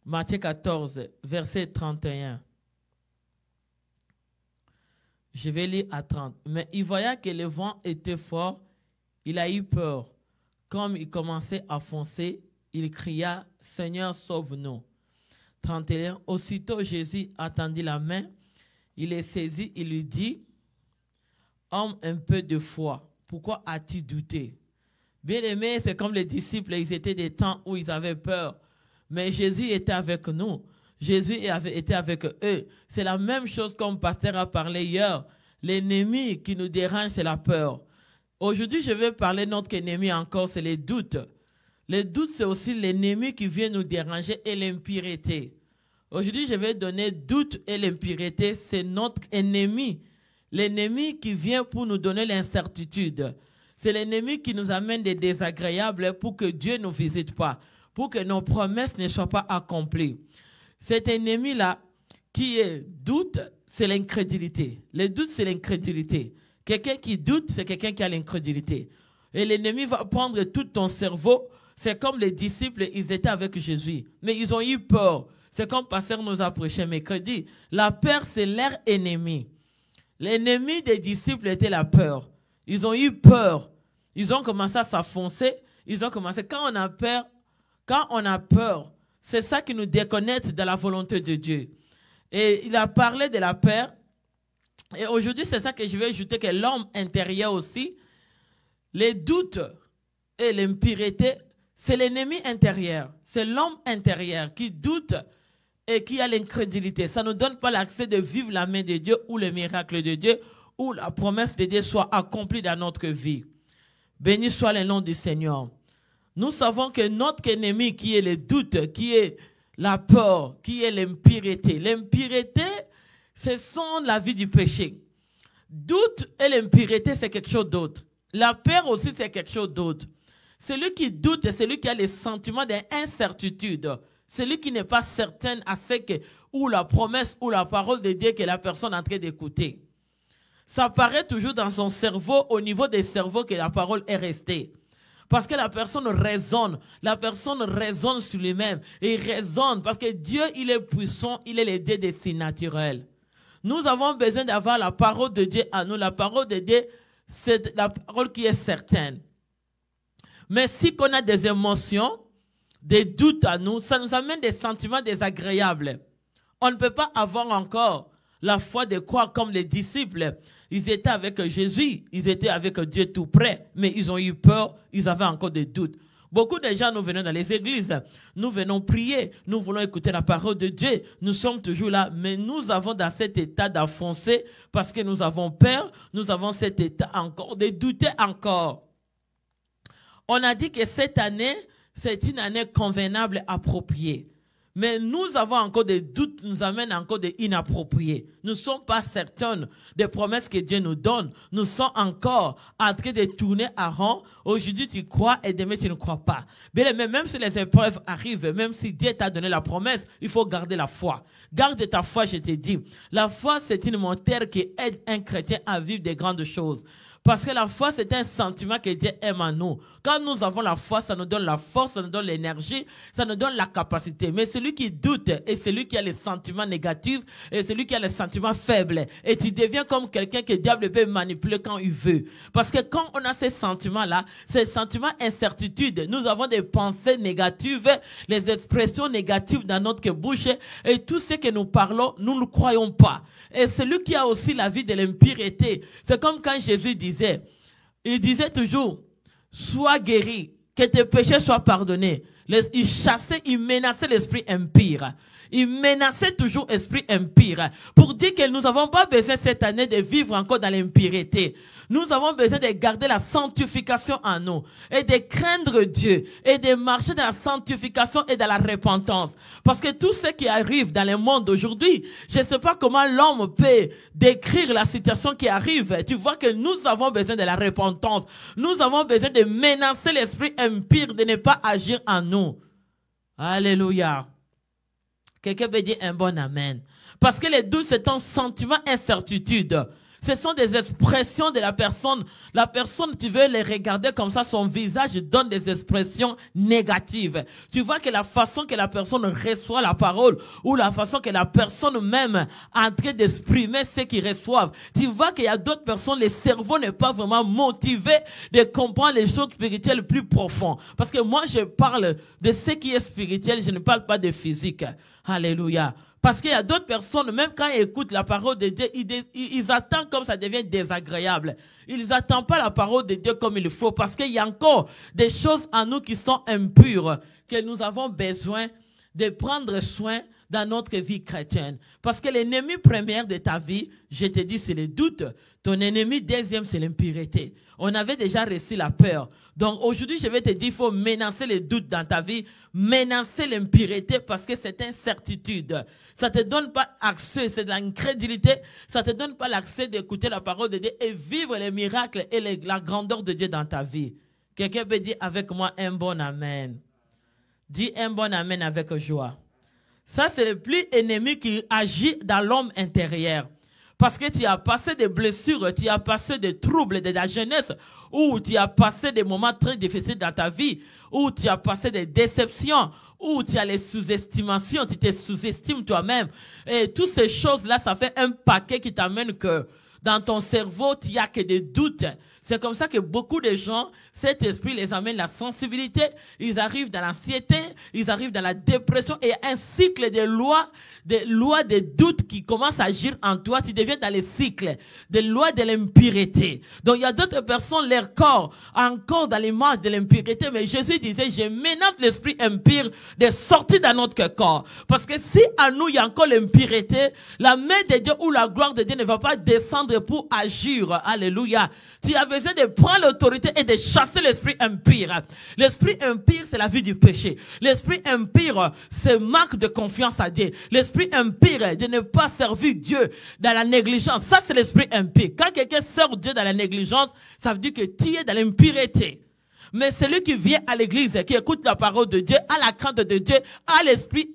Matthieu 14, verset 31. Je vais lire à 30. Mais il voyait que le vent était fort, il a eu peur. Comme il commençait à foncer, il cria, « Seigneur, sauve-nous !» 31. Aussitôt Jésus attendit la main, il les saisit, il lui dit, « Homme un peu de foi, pourquoi as-tu douté ?» Bien aimé, c'est comme les disciples, ils étaient des temps où ils avaient peur. Mais Jésus était avec nous. Jésus avait été avec eux. C'est la même chose comme le pasteur a parlé hier. L'ennemi qui nous dérange, c'est la peur. Aujourd'hui, je vais parler de notre ennemi encore, c'est les doutes. Les doutes, c'est aussi l'ennemi qui vient nous déranger et l'impureté. Aujourd'hui, je vais donner doute et l'impureté, c'est notre ennemi. L'ennemi qui vient pour nous donner l'incertitude. C'est l'ennemi qui nous amène des désagréables pour que Dieu ne nous visite pas, pour que nos promesses ne soient pas accomplies. Cet ennemi-là, qui est doute, c'est l'incrédulité. Le doute, c'est l'incrédulité. Quelqu'un qui doute, c'est quelqu'un qui a l'incrédulité. Et l'ennemi va prendre tout ton cerveau. C'est comme les disciples, ils étaient avec Jésus. Mais ils ont eu peur. C'est comme pasteur nous a prêché mercredi. La peur, c'est leur ennemi. L'ennemi des disciples était la peur. Ils ont eu peur. Ils ont commencé à s'affoncer. Ils ont commencé. Quand on a peur, c'est ça qui nous déconnecte de la volonté de Dieu. Et il a parlé de la peur. Et aujourd'hui, c'est ça que je vais ajouter, que l'homme intérieur aussi, les doutes et l'impureté, c'est l'ennemi intérieur. C'est l'homme intérieur qui doute et qui a l'incrédulité. Ça ne nous donne pas l'accès de vivre la main de Dieu ou le miracle de Dieu ou la promesse de Dieu soit accomplie dans notre vie. Béni soit le nom du Seigneur. Nous savons que notre ennemi qui est le doute, qui est la peur, qui est l'impureté. L'impureté, ce sont la vie du péché. Doute et l'impureté, c'est quelque chose d'autre. La peur aussi, c'est quelque chose d'autre. Celui qui doute, c'est celui qui a les sentiments d'incertitude. Celui qui n'est pas certain à ce que, ou la promesse, ou la parole de Dieu que la personne est en train d'écouter. Ça apparaît toujours dans son cerveau, au niveau des cerveaux que la parole est restée. Parce que la personne raisonne sur lui-même. Et il raisonne parce que Dieu, il est puissant, il est le Dieu des signes naturels. Nous avons besoin d'avoir la parole de Dieu à nous. La parole de Dieu, c'est la parole qui est certaine. Mais si on a des émotions, des doutes à nous, ça nous amène des sentiments désagréables. On ne peut pas avoir encore la foi de croire comme les disciples. Ils étaient avec Jésus, ils étaient avec Dieu tout près, mais ils ont eu peur, ils avaient encore des doutes. Beaucoup de gens, nous venons dans les églises, nous venons prier, nous voulons écouter la parole de Dieu, nous sommes toujours là, mais nous avons dans cet état d'enfoncer parce que nous avons peur, nous avons cet état encore de douter encore. On a dit que cette année, c'est une année convenable, appropriée. Mais nous avons encore des doutes, nous amènent encore des inappropriés. Nous ne sommes pas certains des promesses que Dieu nous donne. Nous sommes encore en train de tourner à rond. Aujourd'hui, tu crois et demain, tu ne crois pas. Bien, mais même si les épreuves arrivent, même si Dieu t'a donné la promesse, il faut garder la foi. Garde ta foi, je te dis. La foi, c'est une moteur qui aide un chrétien à vivre des grandes choses. Parce que la foi, c'est un sentiment que Dieu aime en nous. Quand nous avons la foi, ça nous donne la force, ça nous donne l'énergie, ça nous donne la capacité. Mais celui qui doute et celui qui a les sentiments négatifs et celui qui a les sentiments faibles, et tu deviens comme quelqu'un que le diable peut manipuler quand il veut. Parce que quand on a ces sentiments-là, ces sentiments incertitude, nous avons des pensées négatives, les expressions négatives dans notre bouche et tout ce que nous parlons, nous ne croyons pas. Et celui qui a aussi la vie de l'impureté, c'est comme quand Jésus disait, il disait toujours, sois guéri, que tes péchés soient pardonnés. Il chassait, il menaçait l'esprit impur. Il menaçait toujours l'esprit impur. Pour dire que nous n'avons pas besoin cette année de vivre encore dans l'impureté. Nous avons besoin de garder la sanctification en nous et de craindre Dieu et de marcher dans la sanctification et dans la repentance. Parce que tout ce qui arrive dans le monde aujourd'hui, je ne sais pas comment l'homme peut décrire la situation qui arrive. Tu vois que nous avons besoin de la repentance. Nous avons besoin de menacer l'esprit impur de ne pas agir en nous. Alléluia. Quelqu'un peut dire un bon amen. Parce que les doutes, c'est un sentiment incertitude. Ce sont des expressions de la personne. La personne, tu veux les regarder comme ça, son visage donne des expressions négatives. Tu vois que la façon que la personne reçoit la parole ou la façon que la personne même est en train d'exprimer ce qu'ils reçoivent. Tu vois qu'il y a d'autres personnes, le cerveau n'est pas vraiment motivé de comprendre les choses spirituelles plus profondes. Parce que moi, je parle de ce qui est spirituel, je ne parle pas de physique. Alléluia. Parce qu'il y a d'autres personnes, même quand ils écoutent la parole de Dieu, ils attendent comme ça devient désagréable. Ils n'attendent pas la parole de Dieu comme il faut. Parce qu'il y a encore des choses en nous qui sont impures, que nous avons besoin de prendre soin dans notre vie chrétienne. Parce que l'ennemi premier de ta vie, je te dis, c'est le doute. Ton ennemi deuxième, c'est l'impureté. On avait déjà reçu la peur. Donc aujourd'hui, je vais te dire, il faut menacer les doutes dans ta vie, menacer l'impureté parce que c'est une certitude. Ça ne te donne pas accès, c'est de l'incrédulité. Ça ne te donne pas l'accès d'écouter la parole de Dieu et vivre les miracles et la grandeur de Dieu dans ta vie. Quelqu'un peut dire avec moi un bon amen. Dis un bon amen avec joie. Ça, c'est le plus ennemi qui agit dans l'homme intérieur. Parce que tu as passé des blessures, tu as passé des troubles de la jeunesse, ou tu as passé des moments très difficiles dans ta vie, ou tu as passé des déceptions, ou tu as les sous-estimations, tu te sous-estimes toi-même. Et toutes ces choses-là, ça fait un paquet qui t'amène que dans ton cerveau, il n'y a que des doutes. C'est comme ça que beaucoup de gens, cet esprit les amène la sensibilité, ils arrivent dans l'anxiété, ils arrivent dans la dépression et un cycle de lois de doutes qui commencent à agir en toi. Tu deviens dans les cycles de lois de l'impureté. Donc il y a d'autres personnes, leur corps, encore dans l'image de l'impureté, mais Jésus disait, je menace l'esprit impur de sortir dans notre corps. Parce que si à nous il y a encore l'impureté, la main de Dieu ou la gloire de Dieu ne va pas descendre pour agir. Alléluia. Tu as besoin de prendre l'autorité et de chasser l'esprit impur. L'esprit impur, c'est la vie du péché. L'esprit impur, c'est marque de confiance à Dieu. L'esprit impur, de ne pas servir Dieu dans la négligence. Ça, c'est l'esprit impur. Quand quelqu'un sert Dieu dans la négligence, ça veut dire que tu es dans l'impureté. Mais celui qui vient à l'église, qui écoute la parole de Dieu, a la crainte de Dieu, a l'esprit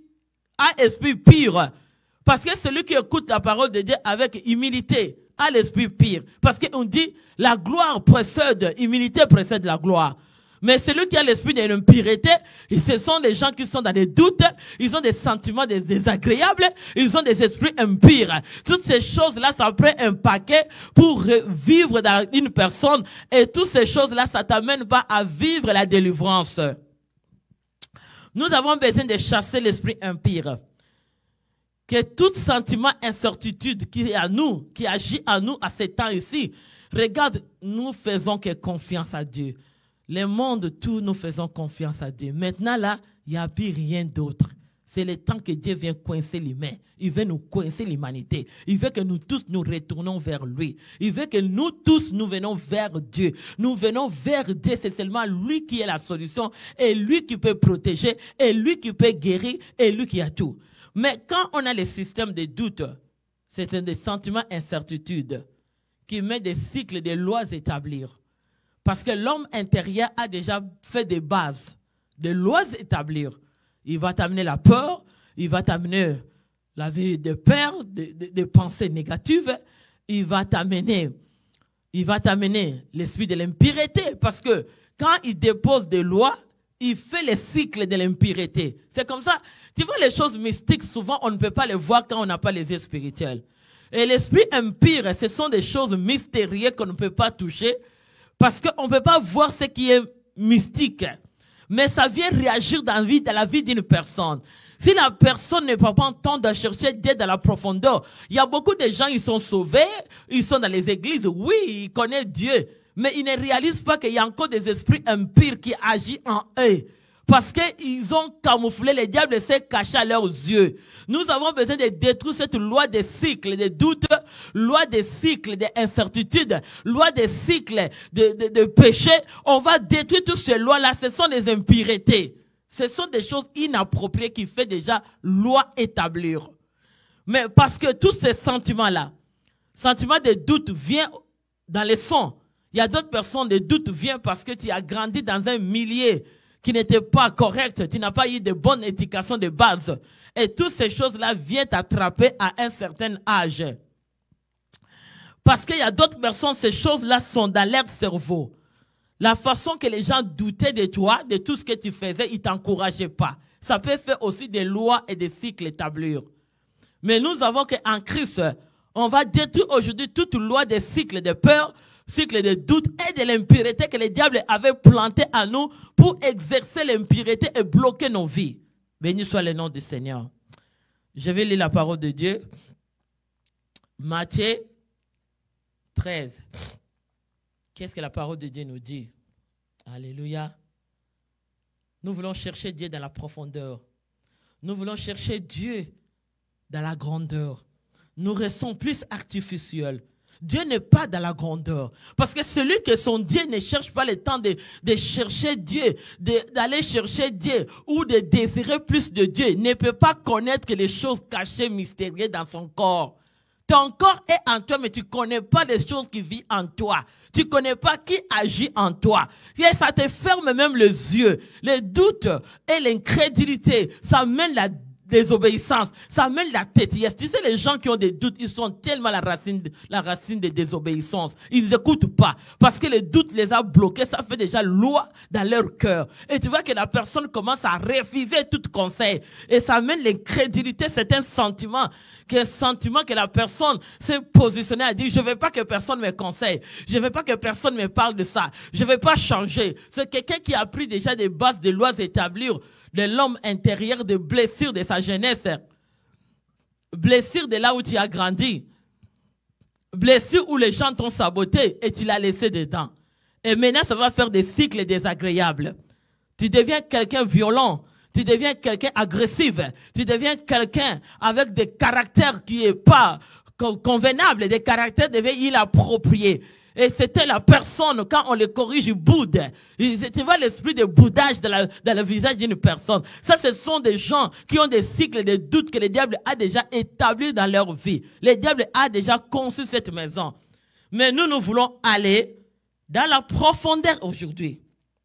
pur. Parce que celui qui écoute la parole de Dieu avec humilité, a l'esprit pur. Parce qu'on dit, la gloire précède, humilité précède la gloire. Mais celui qui a l'esprit de l'impureté, ce sont des gens qui sont dans des doutes, ils ont des sentiments désagréables, ils ont des esprits impurs. Toutes ces choses-là, ça prend un paquet pour vivre dans une personne. Et toutes ces choses-là, ça t'amène pas à vivre la délivrance. Nous avons besoin de chasser l'esprit impur. Que tout sentiment, incertitude qui est à nous, qui agit à nous à ce temps ici, regarde, nous faisons que confiance à Dieu. Le monde, tout, nous faisons confiance à Dieu. Maintenant là, il n'y a plus rien d'autre. C'est le temps que Dieu vient coincer l'humain. Il veut nous coincer l'humanité. Il veut que nous tous nous retournons vers lui. Il veut que nous tous nous venons vers Dieu. Nous venons vers Dieu. C'est seulement lui qui est la solution. Et lui qui peut protéger. Et lui qui peut guérir. Et lui qui a tout. Mais quand on a le système de doute, c'est des sentiments d'incertitude qui met des cycles de lois établir. Parce que l'homme intérieur a déjà fait des bases, des lois établir. Il va t'amener la peur, il va t'amener la vie de peur, des pensées négatives, il va t'amener l'esprit de l'impureté. Parce que quand il dépose des lois, il fait le cycle de l'impureté. C'est comme ça. Tu vois, les choses mystiques, souvent, on ne peut pas les voir quand on n'a pas les yeux spirituels. Et l'esprit impur, ce sont des choses mystérieuses qu'on ne peut pas toucher parce qu'on ne peut pas voir ce qui est mystique. Mais ça vient réagir dans la vie d'une personne. Si la personne ne peut pas entendre à chercher Dieu dans la profondeur, il y a beaucoup de gens, ils sont sauvés, ils sont dans les églises, oui, ils connaissent Dieu. Mais ils ne réalisent pas qu'il y a encore des esprits impurs qui agissent en eux. Parce qu'ils ont camouflé, le diable s'est caché à leurs yeux. Nous avons besoin de détruire cette loi des cycles de doute, loi des cycles d'incertitude, loi des cycles de péché. On va détruire toutes ces lois-là. Ce sont des impuretés. Ce sont des choses inappropriées qui fait déjà loi établir. Mais parce que tous ces sentiments-là, sentiments de doute viennent dans les sons. Il y a d'autres personnes, le doute vient parce que tu as grandi dans un milieu qui n'était pas correct, tu n'as pas eu de bonne éducation de base. Et toutes ces choses-là viennent t'attraper à un certain âge. Parce qu'il y a d'autres personnes, ces choses-là sont dans leur cerveau. La façon que les gens doutaient de toi, de tout ce que tu faisais, ils ne t'encourageaient pas. Ça peut faire aussi des lois et des cycles établir. Mais nous avons qu'en Christ, on va détruire aujourd'hui toute loi des cycles de peur, cycles de doute et de l'impureté que le diable avait planté en nous pour exercer l'impureté et bloquer nos vies. Béni soit le nom du Seigneur. Je vais lire la parole de Dieu. Matthieu 13. Qu'est-ce que la parole de Dieu nous dit? Alléluia. Nous voulons chercher Dieu dans la profondeur. Nous voulons chercher Dieu dans la grandeur. Nous restons plus artificiels. Dieu n'est pas dans la grandeur. Parce que celui que son Dieu ne cherche pas le temps de chercher Dieu, d'aller chercher Dieu ou de désirer plus de Dieu, ne peut pas connaître les choses cachées, mystérieuses dans son corps. Ton corps est en toi, mais tu ne connais pas les choses qui vivent en toi. Tu ne connais pas qui agit en toi. Et ça te ferme même les yeux. Les doutes et l'incrédulité, ça mène la désobéissance, ça mène la tétillesse. Tu sais, les gens qui ont des doutes, ils sont tellement la racine de désobéissance. Ils n'écoutent pas. Parce que le doute les a bloqués, ça fait déjà loi dans leur cœur. Et tu vois que la personne commence à refuser tout conseil. Et ça mène l'incrédulité, c'est un sentiment que la personne s'est positionnée à dire, je ne veux pas que personne me conseille. Je ne veux pas que personne me parle de ça. Je ne veux pas changer. C'est quelqu'un qui a pris déjà des bases, des lois établies de l'homme intérieur, des blessures de sa jeunesse, blessures de là où tu as grandi, blessures où les gens t'ont saboté et tu l'as laissé dedans. Et maintenant, ça va faire des cycles désagréables. Tu deviens quelqu'un violent, tu deviens quelqu'un agressif, tu deviens quelqu'un avec des caractères qui n'est pas convenables, des caractères deviennent inappropriés. Et c'était la personne, quand on le corrige, il boude. Tu vois l'esprit de boudage dans le visage d'une personne. Ça, ce sont des gens qui ont des cycles de doutes que le diable a déjà établis dans leur vie. Le diable a déjà conçu cette maison. Mais nous voulons aller dans la profondeur aujourd'hui.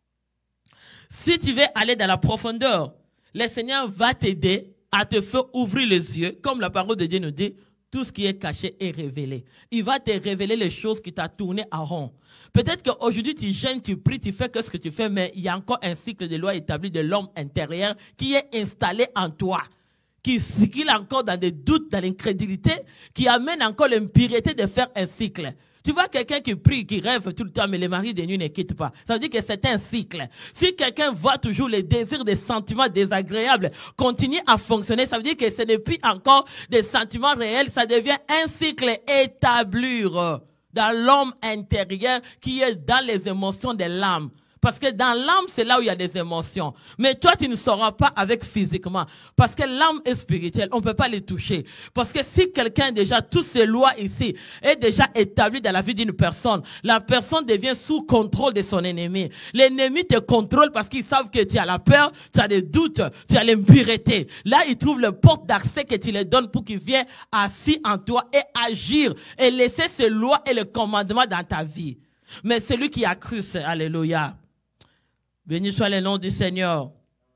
Si tu veux aller dans la profondeur, le Seigneur va t'aider à te faire ouvrir les yeux, comme la parole de Dieu nous dit. Tout ce qui est caché est révélé. Il va te révéler les choses qui t'ont tourné à rond. Peut-être qu'aujourd'hui, tu gênes, tu pries, tu fais que ce que tu fais, mais il y a encore un cycle de loi établi de l'homme intérieur qui est installé en toi, qui circule encore dans des doutes, dans l'incrédulité, qui amène encore l'impureté de faire un cycle. Tu vois quelqu'un qui prie, qui rêve tout le temps, mais le mari de nuit ne quitte pas. Ça veut dire que c'est un cycle. Si quelqu'un voit toujours les désirs, des sentiments désagréables continuer à fonctionner, ça veut dire que ce n'est plus encore des sentiments réels, ça devient un cycle établi dans l'homme intérieur qui est dans les émotions de l'âme. Parce que dans l'âme, c'est là où il y a des émotions. Mais toi, tu ne sauras pas avec physiquement. Parce que l'âme est spirituelle. On ne peut pas les toucher. Parce que si quelqu'un déjà, toutes ces lois ici, est déjà établies dans la vie d'une personne, la personne devient sous contrôle de son ennemi. L'ennemi te contrôle parce qu'ils savent que tu as la peur, tu as des doutes, tu as l'impureté. Là, ils trouvent le porte d'accès que tu leur donnes pour qu'ils viennent assis en toi et agir et laisser ces lois et les commandements dans ta vie. Mais celui qui a cru, alléluia. Béni soit le nom du Seigneur.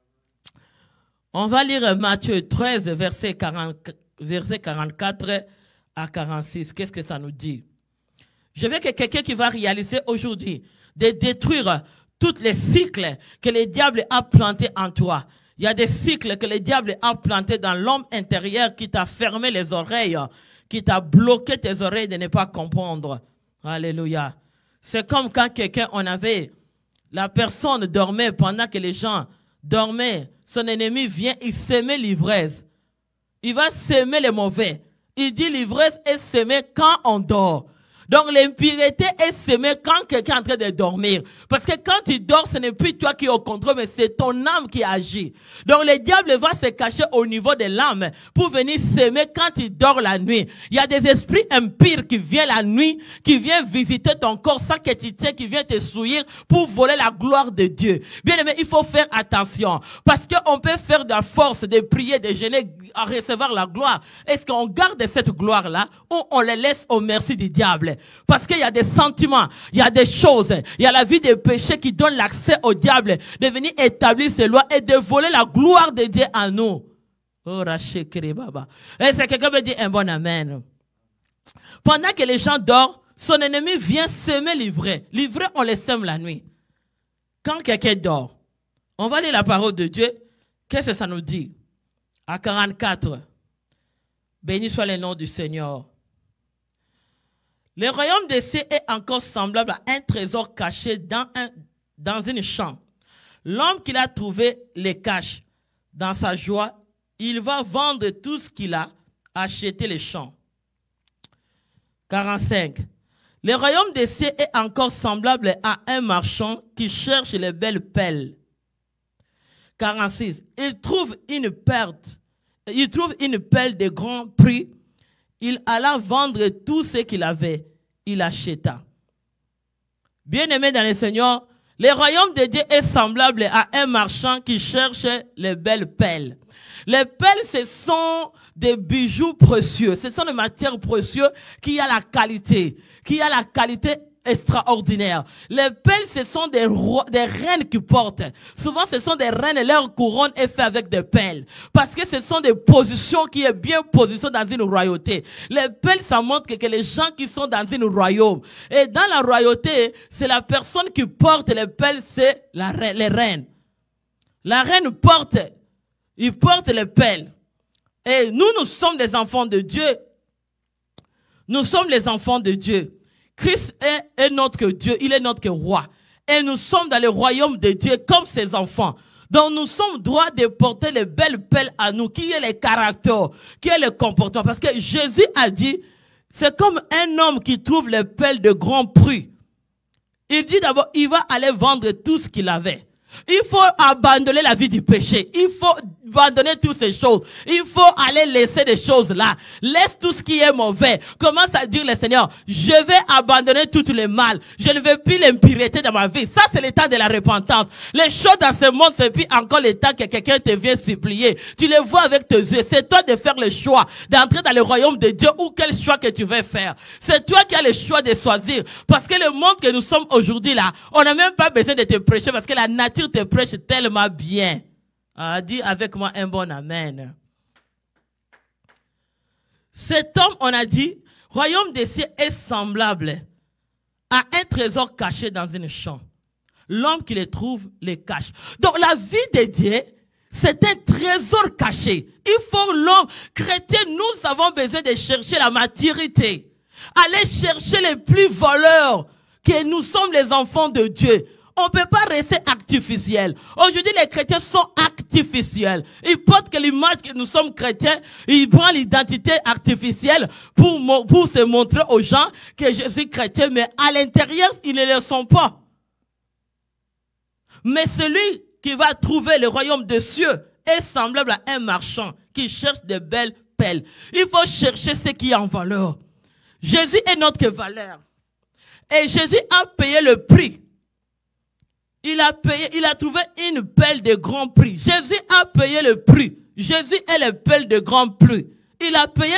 On va lire Matthieu 13, verset 44 à 46. Qu'est-ce que ça nous dit? Je veux que quelqu'un qui va réaliser aujourd'hui de détruire tous les cycles que le diable a plantés en toi. Il y a des cycles que le diable a plantés dans l'homme intérieur qui t'a fermé les oreilles, qui t'a bloqué tes oreilles de ne pas comprendre. Alléluia. C'est comme quand quelqu'un, la personne dormait pendant que les gens dormaient. Son ennemi vient, il sème l'ivresse. Il va s'aimer le mauvais. Il dit l'ivresse est sémée quand on dort. Donc l'impureté est sémée quand quelqu'un est en train de dormir. Parce que quand tu dors, ce n'est plus toi qui es au contrôle, mais c'est ton âme qui agit. Donc le diable va se cacher au niveau de l'âme pour venir s'aimer quand tu dors la nuit. Il y a des esprits impurs qui viennent la nuit, qui viennent visiter ton corps sans que tu tiens, qui viennent te souillir pour voler la gloire de Dieu. Bien aimé, il faut faire attention. Parce qu'on peut faire de la force, de prier, de jeûner, à recevoir la gloire. Est-ce qu'on garde cette gloire-là ou on les laisse au merci du diable? Parce qu'il y a des sentiments, il y a des choses, il y a la vie des péchés qui donne l'accès au diable de venir établir ses lois et de voler la gloire de Dieu en nous. Oh, Raché Baba. Est-ce que quelqu'un veut dire un bon amen? Pendant que les gens dorment, son ennemi vient semer l'ivraie. L'ivraie, on les sème la nuit. Quand quelqu'un dort, on va lire la parole de Dieu. Qu'est-ce que ça nous dit? À 44. Béni soit le nom du Seigneur. Le royaume des cieux est encore semblable à un trésor caché dans une chambre. L'homme qui l'a trouvé les cache. Dans sa joie, il va vendre tout ce qu'il a, acheter les champs. 45. Le royaume des cieux est encore semblable à un marchand qui cherche les belles perles. 46. Il trouve une perle de grand prix. Il alla vendre tout ce qu'il avait. Il acheta. Bien-aimé dans le Seigneur, le royaume de Dieu est semblable à un marchand qui cherche les belles perles. Les perles, ce sont des bijoux précieux. Ce sont des matières précieuses qui ont la qualité extraordinaire. Les perles, ce sont des reines qui portent. Souvent, ce sont des reines et leur couronne est faite avec des perles. Parce que ce sont des positions qui est bien positionnées dans une royauté. Les perles, ça montre que les gens qui sont dans une royaume. Et dans la royauté, c'est la personne qui porte les perles, c'est les reines. La reine porte les perles. Et nous sommes des enfants de Dieu. Nous sommes les enfants de Dieu. Christ est notre Dieu, il est notre roi. Et nous sommes dans le royaume de Dieu comme ses enfants. Donc nous sommes droits de porter les belles perles à nous, qui est le caractère, qui est le comportement. Parce que Jésus a dit, c'est comme un homme qui trouve les perles de grand prix. Il dit d'abord, il va aller vendre tout ce qu'il avait. Il faut abandonner la vie du péché. Il faut abandonner toutes ces choses. Il faut aller laisser des choses là. Laisse tout ce qui est mauvais. Commence à dire le Seigneur, je vais abandonner tout le mal. Je ne veux plus l'impureté dans ma vie. Ça, c'est l'état de la repentance. Les choses dans ce monde, c'est puis encore l'état que quelqu'un te vient supplier. Tu les vois avec tes yeux. C'est toi de faire le choix d'entrer dans le royaume de Dieu ou quel choix que tu veux faire. C'est toi qui as le choix de choisir. Parce que le monde que nous sommes aujourd'hui là, on n'a même pas besoin de te prêcher parce que la nature te prêche tellement bien. Dis avec moi un bon amen. Cet homme, on a dit, royaume des cieux est semblable à un trésor caché dans une chambre. L'homme qui le trouve, le cache. Donc la vie de Dieu, c'est un trésor caché. Il faut l'homme chrétien, nous avons besoin de chercher la maturité. Aller chercher les plus voleurs, que nous sommes les enfants de Dieu. On ne peut pas rester artificiel. Aujourd'hui, les chrétiens sont artificiels. Ils portent que l'image que nous sommes chrétiens, ils prennent l'identité artificielle pour se montrer aux gens que je suis chrétien, mais à l'intérieur, ils ne le sont pas. Mais celui qui va trouver le royaume des cieux est semblable à un marchand qui cherche de belles perles. Il faut chercher ce qui est en valeur. Jésus est notre valeur. Et Jésus a payé le prix. Il a trouvé une perle de grand prix. Jésus a payé le prix. Jésus est le perle de grand prix. Il a payé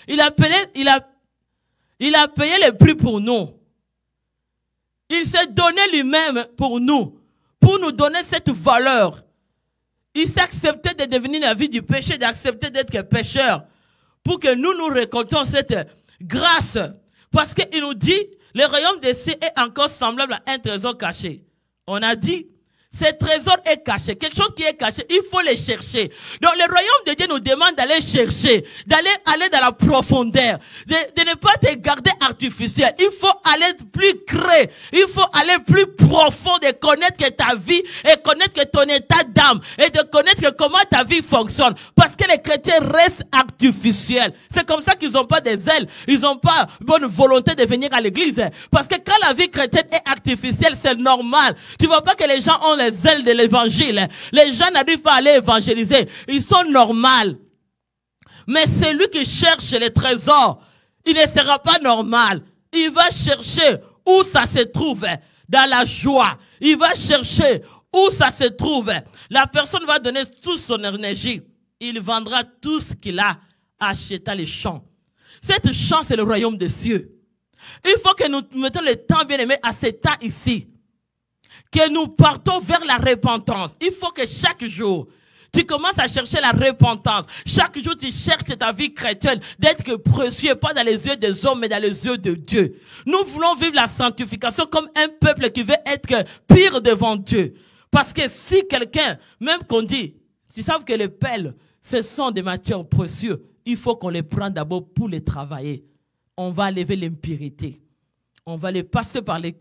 le prix pour nous. Il s'est donné lui-même pour nous donner cette valeur. Il s'est accepté de devenir la vie du péché, d'accepter d'être pécheur, pour que nous récoltons cette grâce. Parce qu'il nous dit, le royaume des cieux est encore semblable à un trésor caché. On a dit, ce trésor est caché. Quelque chose qui est caché, il faut le chercher. Donc le royaume de Dieu nous demande d'aller chercher, aller dans la profondeur, de ne pas te garder artificiel. Il faut aller plus creux, il faut aller plus profond, de connaître que ta vie, et connaître que ton état d'âme, et de connaître que comment ta vie fonctionne. Parce que les chrétiens restent artificiels. C'est comme ça qu'ils n'ont pas des ailes, ils n'ont pas bonne volonté de venir à l'église. Parce que quand la vie chrétienne est artificielle, c'est normal. Tu vois pas que les gens ont les ailes de l'évangile. Les gens n'arrivent pas à aller évangéliser. Ils sont normaux. Mais celui qui cherche les trésors, il ne sera pas normal. Il va chercher où ça se trouve, dans la joie. Il va chercher où ça se trouve. La personne va donner toute son énergie. Il vendra tout ce qu'il a acheté les champs. Cette champ, c'est le royaume des cieux. Il faut que nous mettons le temps, bien aimé, à ce temps ici. Que nous partons vers la repentance. Il faut que chaque jour, Tu commences à chercher la repentance. Chaque jour, tu cherches ta vie chrétienne d'être précieux, pas dans les yeux des hommes, mais dans les yeux de Dieu. Nous voulons vivre la sanctification comme un peuple qui veut être pire devant Dieu. Parce que si quelqu'un, même qu'on dit, ils savent que les pelles, ce sont des matières précieuses, il faut qu'on les prenne d'abord pour les travailler. On va enlever l'impureté. On va les passer par les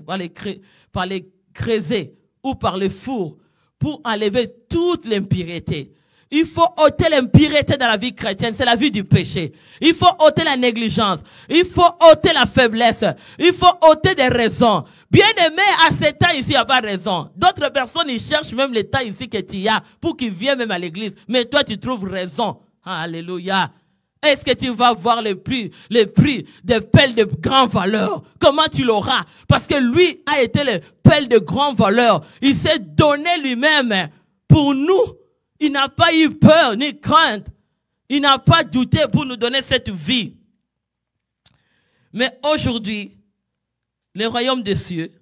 creuser ou par les fours pour enlever toute l'impureté. Il faut ôter l'impureté dans la vie chrétienne, c'est la vie du péché. Il faut ôter la négligence, il faut ôter la faiblesse, il faut ôter des raisons. Bien aimé, à ce temps ici, il n'y a pas raison. D'autres personnes, ils cherchent même les temps ici que tu as pour qu'ils viennent même à l'église. Mais toi, tu trouves raison. Alléluia. Est-ce que tu vas voir les prix des pelles de grande valeur? Comment tu l'auras? Parce que lui a été le pelle de grande valeur. Il s'est donné lui-même pour nous. Il n'a pas eu peur ni crainte. Il n'a pas douté pour nous donner cette vie. Mais aujourd'hui, le royaume des cieux,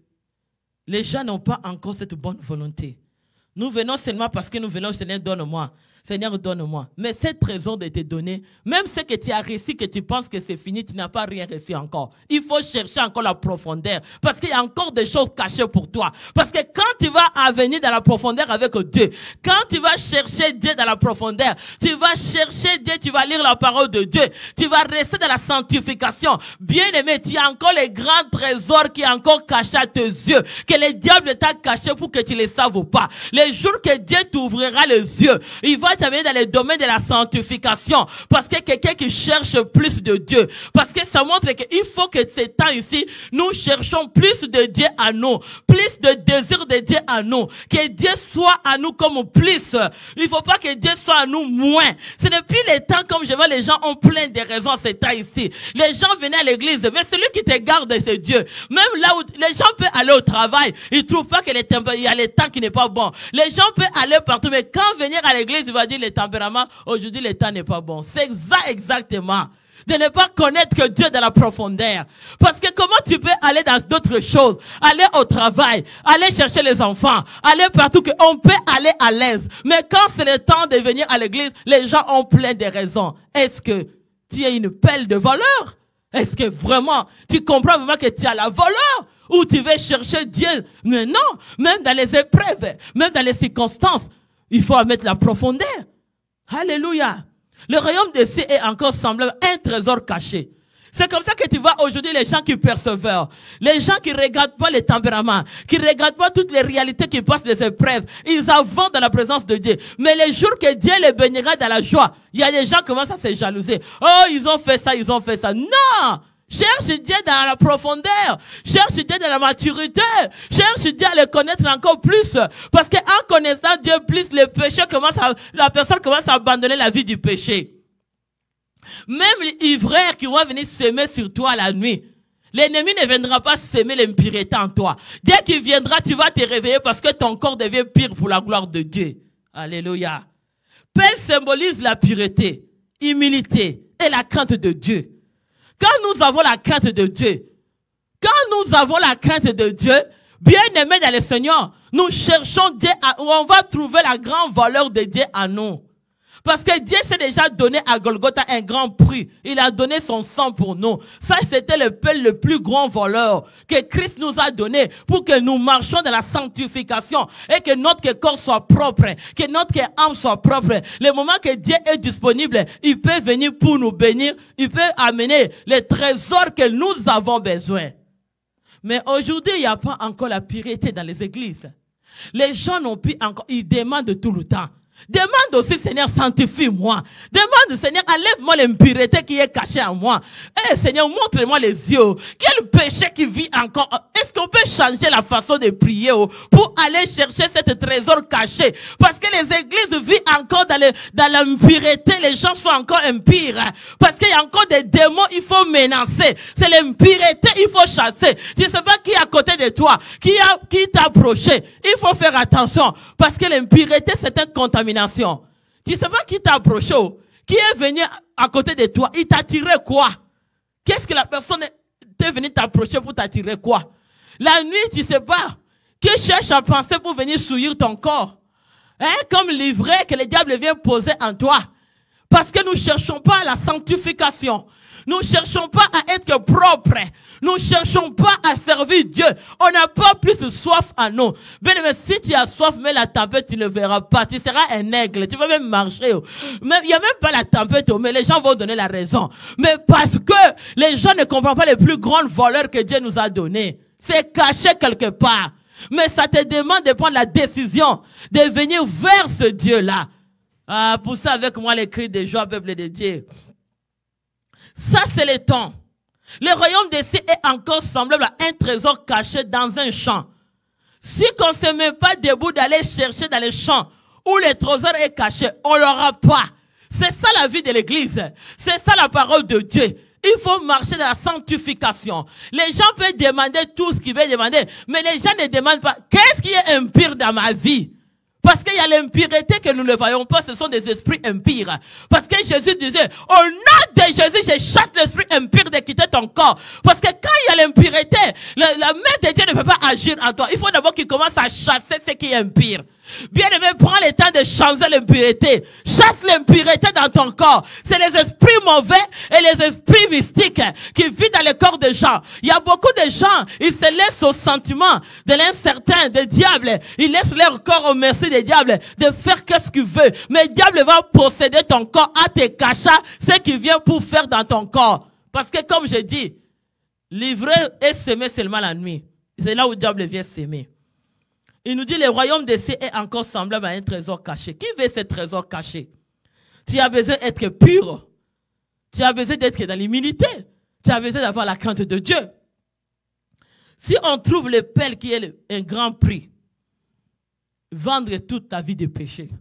les gens n'ont pas encore cette bonne volonté. Nous venons seulement parce que nous venons, Seigneur, donne-moi. Seigneur, donne-moi. Mais cette raison de te donner, même ce que tu as reçu, que tu penses que c'est fini, tu n'as pas rien reçu encore. Il faut chercher encore la profondeur. Parce qu'il y a encore des choses cachées pour toi. Parce que quand tu vas venir dans la profondeur avec Dieu, quand tu vas chercher Dieu dans la profondeur, tu vas chercher Dieu, tu vas lire la parole de Dieu, tu vas rester dans la sanctification. Bien aimé, tu as encore les grands trésors qui sont encore cachés à tes yeux, que le diable t'a caché pour que tu les saves pas. Les jours que Dieu t'ouvrira les yeux, il va t'amener dans les domaines de la sanctification. Parce que quelqu'un qui cherche plus de Dieu. Parce que ça montre qu'il faut que ces temps ici, nous cherchons plus de Dieu à nous. Plus de désir de Dieu à nous. Que Dieu soit à nous comme plus. Il ne faut pas que Dieu soit à nous moins. Ce n'est plus les temps comme je vois les gens ont plein de raisons à ces temps ici. Les gens venaient à l'église. Mais celui qui te garde, c'est Dieu. Même là où les gens peuvent aller au travail, ils ne trouvent pas que il y a les temps qui n'est pas bon. Les gens peuvent aller partout. Mais quand venir à l'église, il va dire le tempérament, aujourd'hui le temps n'est pas bon. C'est exactement. De ne pas connaître que Dieu dans la profondeur. Parce que comment tu peux aller dans d'autres choses, aller au travail, aller chercher les enfants, aller partout, qu'on peut aller à l'aise. Mais quand c'est le temps de venir à l'église, les gens ont plein de raisons. Est-ce que tu as une pelle de valeur? Est-ce que vraiment, tu comprends vraiment que tu as la valeur? Ou tu veux chercher Dieu? Mais non, même dans les épreuves, même dans les circonstances, il faut mettre la profondeur. Alléluia. Le royaume des cieux est encore semblable à un trésor caché. C'est comme ça que tu vois aujourd'hui les gens qui persévèrent. Les gens qui ne regardent pas les tempéraments, qui ne regardent pas toutes les réalités qui passent les épreuves. Ils avancent dans la présence de Dieu. Mais les jours que Dieu les bénira dans la joie, il y a des gens qui commencent à se jalouser. Oh, ils ont fait ça, ils ont fait ça. Non! Cherche Dieu dans la profondeur. Cherche Dieu dans la maturité. Cherche Dieu à le connaître encore plus. Parce qu'en connaissant Dieu plus, le péché la personne commence à abandonner la vie du péché. Même l'ivraire qui va venir s'aimer sur toi la nuit, l'ennemi ne viendra pas s'aimer l'impureté en toi. Dès qu'il viendra, tu vas te réveiller parce que ton corps devient pire pour la gloire de Dieu. Alléluia. Pelle symbolise la pureté, humilité et la crainte de Dieu. Quand nous avons la crainte de Dieu, bien aimés dans le Seigneur, nous cherchons Dieu, où on va trouver la grande valeur de Dieu à nous. Parce que Dieu s'est déjà donné à Golgotha un grand prix. Il a donné son sang pour nous. Ça, c'était le plus grand valeur que Christ nous a donné pour que nous marchions dans la sanctification et que notre corps soit propre, que notre âme soit propre. Le moment que Dieu est disponible, il peut venir pour nous bénir. Il peut amener les trésors que nous avons besoin. Mais aujourd'hui, il n'y a pas encore la pureté dans les églises. Les gens n'ont plus encore, ils demandent tout le temps. Demande aussi, Seigneur, sanctifie-moi. Demande, Seigneur, enlève-moi l'impureté qui est cachée en moi. Eh, Seigneur, montre-moi les yeux. Quel péché qui vit encore? Est-ce qu'on peut changer la façon de prier pour aller chercher cet trésor caché? Parce que les églises vivent encore dans l'impureté. Les gens sont encore impurs. Parce qu'il y a encore des démons, il faut menacer. C'est l'impureté, il faut chasser. Tu ne sais pas qui est à côté de toi, qui t'a approché. Il faut faire attention. Parce que l'impureté, c'est une contamination. Tu ne sais pas qui t'a approché, qui est venu à côté de toi, il t'a tiré quoi? Qu'est-ce que la personne est venue t'approcher pour t'attirer quoi? La nuit, tu ne sais pas, qui cherche à penser pour venir souiller ton corps. Hein, comme l'ivraie que le diable vient poser en toi. Parce que nous ne cherchons pas la sanctification. Nous ne cherchons pas à être propres. Nous ne cherchons pas à servir Dieu. On n'a pas plus de soif en nous. Bien aimé, si tu as soif, mais la tempête, tu ne verras pas. Tu seras un aigle. Tu vas même marcher. Il n'y a même pas la tempête, mais les gens vont donner la raison. Mais parce que les gens ne comprennent pas les plus grandes valeurs que Dieu nous a données. C'est caché quelque part. Mais ça te demande de prendre la décision de venir vers ce Dieu-là. Ah, pour ça, avec moi, les cris de joie, peuple de Dieu. Ça, c'est le temps. Le royaume des cieux est encore semblable à un trésor caché dans un champ. Si on ne se met pas debout d'aller chercher dans les champs où le trésor est caché, on ne l'aura pas. C'est ça la vie de l'église. C'est ça la parole de Dieu. Il faut marcher dans la sanctification. Les gens peuvent demander tout ce qu'ils veulent demander, mais les gens ne demandent pas qu'est-ce qui est impur dans ma vie. Parce qu'il y a l'impureté que nous ne voyons pas, ce sont des esprits impurs. Parce que Jésus disait, au nom de Jésus, je chasse l'esprit impur de quitter ton corps. Parce que quand il y a l'impureté, la main de Dieu ne peut pas agir en toi. Il faut d'abord qu'il commence à chasser ce qui est impur. Bien-aimé, prends le temps de changer l'impureté. Chasse l'impureté dans ton corps. C'est les esprits mauvais et les esprits mystiques qui vivent dans le corps des gens. Il y a beaucoup de gens, ils se laissent au sentiment de l'incertain, des diables. Ils laissent leur corps au merci des diables de faire ce qu'il veut. Mais le diable va posséder ton corps à tes cachats, ce qu'il vient pour faire dans ton corps. Parce que comme je dis, l'ivraie est semé seulement la nuit. C'est là où le diable vient s'aimer. Il nous dit le royaume des cieux est encore semblable à un trésor caché. Qui veut ce trésor caché? Tu as besoin d'être pur. Tu as besoin d'être dans l'humilité. Tu as besoin d'avoir la crainte de Dieu. Si on trouve le pelle qui est un grand prix, vendre toute ta vie de péché.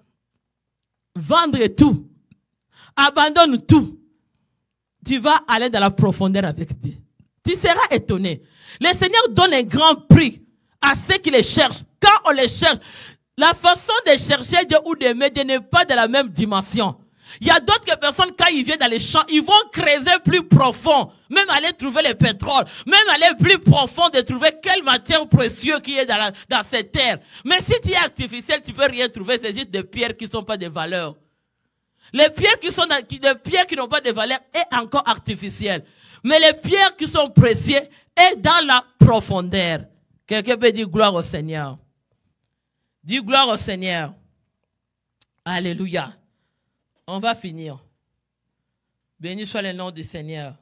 Vendre tout. Abandonne tout. Tu vas aller dans la profondeur avec Dieu. Tu seras étonné. Le Seigneur donne un grand prix à ceux qui les cherchent. Quand on les cherche, la façon de chercher Dieu ou d'aimer Dieu n'est pas de la même dimension. Il y a d'autres personnes, quand ils viennent dans les champs, ils vont creuser plus profond. Même aller trouver le pétrole. Même aller plus profond de trouver quelle matière précieuse qui est dans cette terre. Mais si tu es artificiel, tu peux rien trouver. C'est juste des pierres qui ne sont pas de valeur. Les pierres qui n'ont pas de valeur est encore artificielles. Mais les pierres qui sont précieuses est dans la profondeur. Quelqu'un peut dire gloire au Seigneur. Dis gloire au Seigneur. Alléluia. On va finir. Béni soit le nom du Seigneur.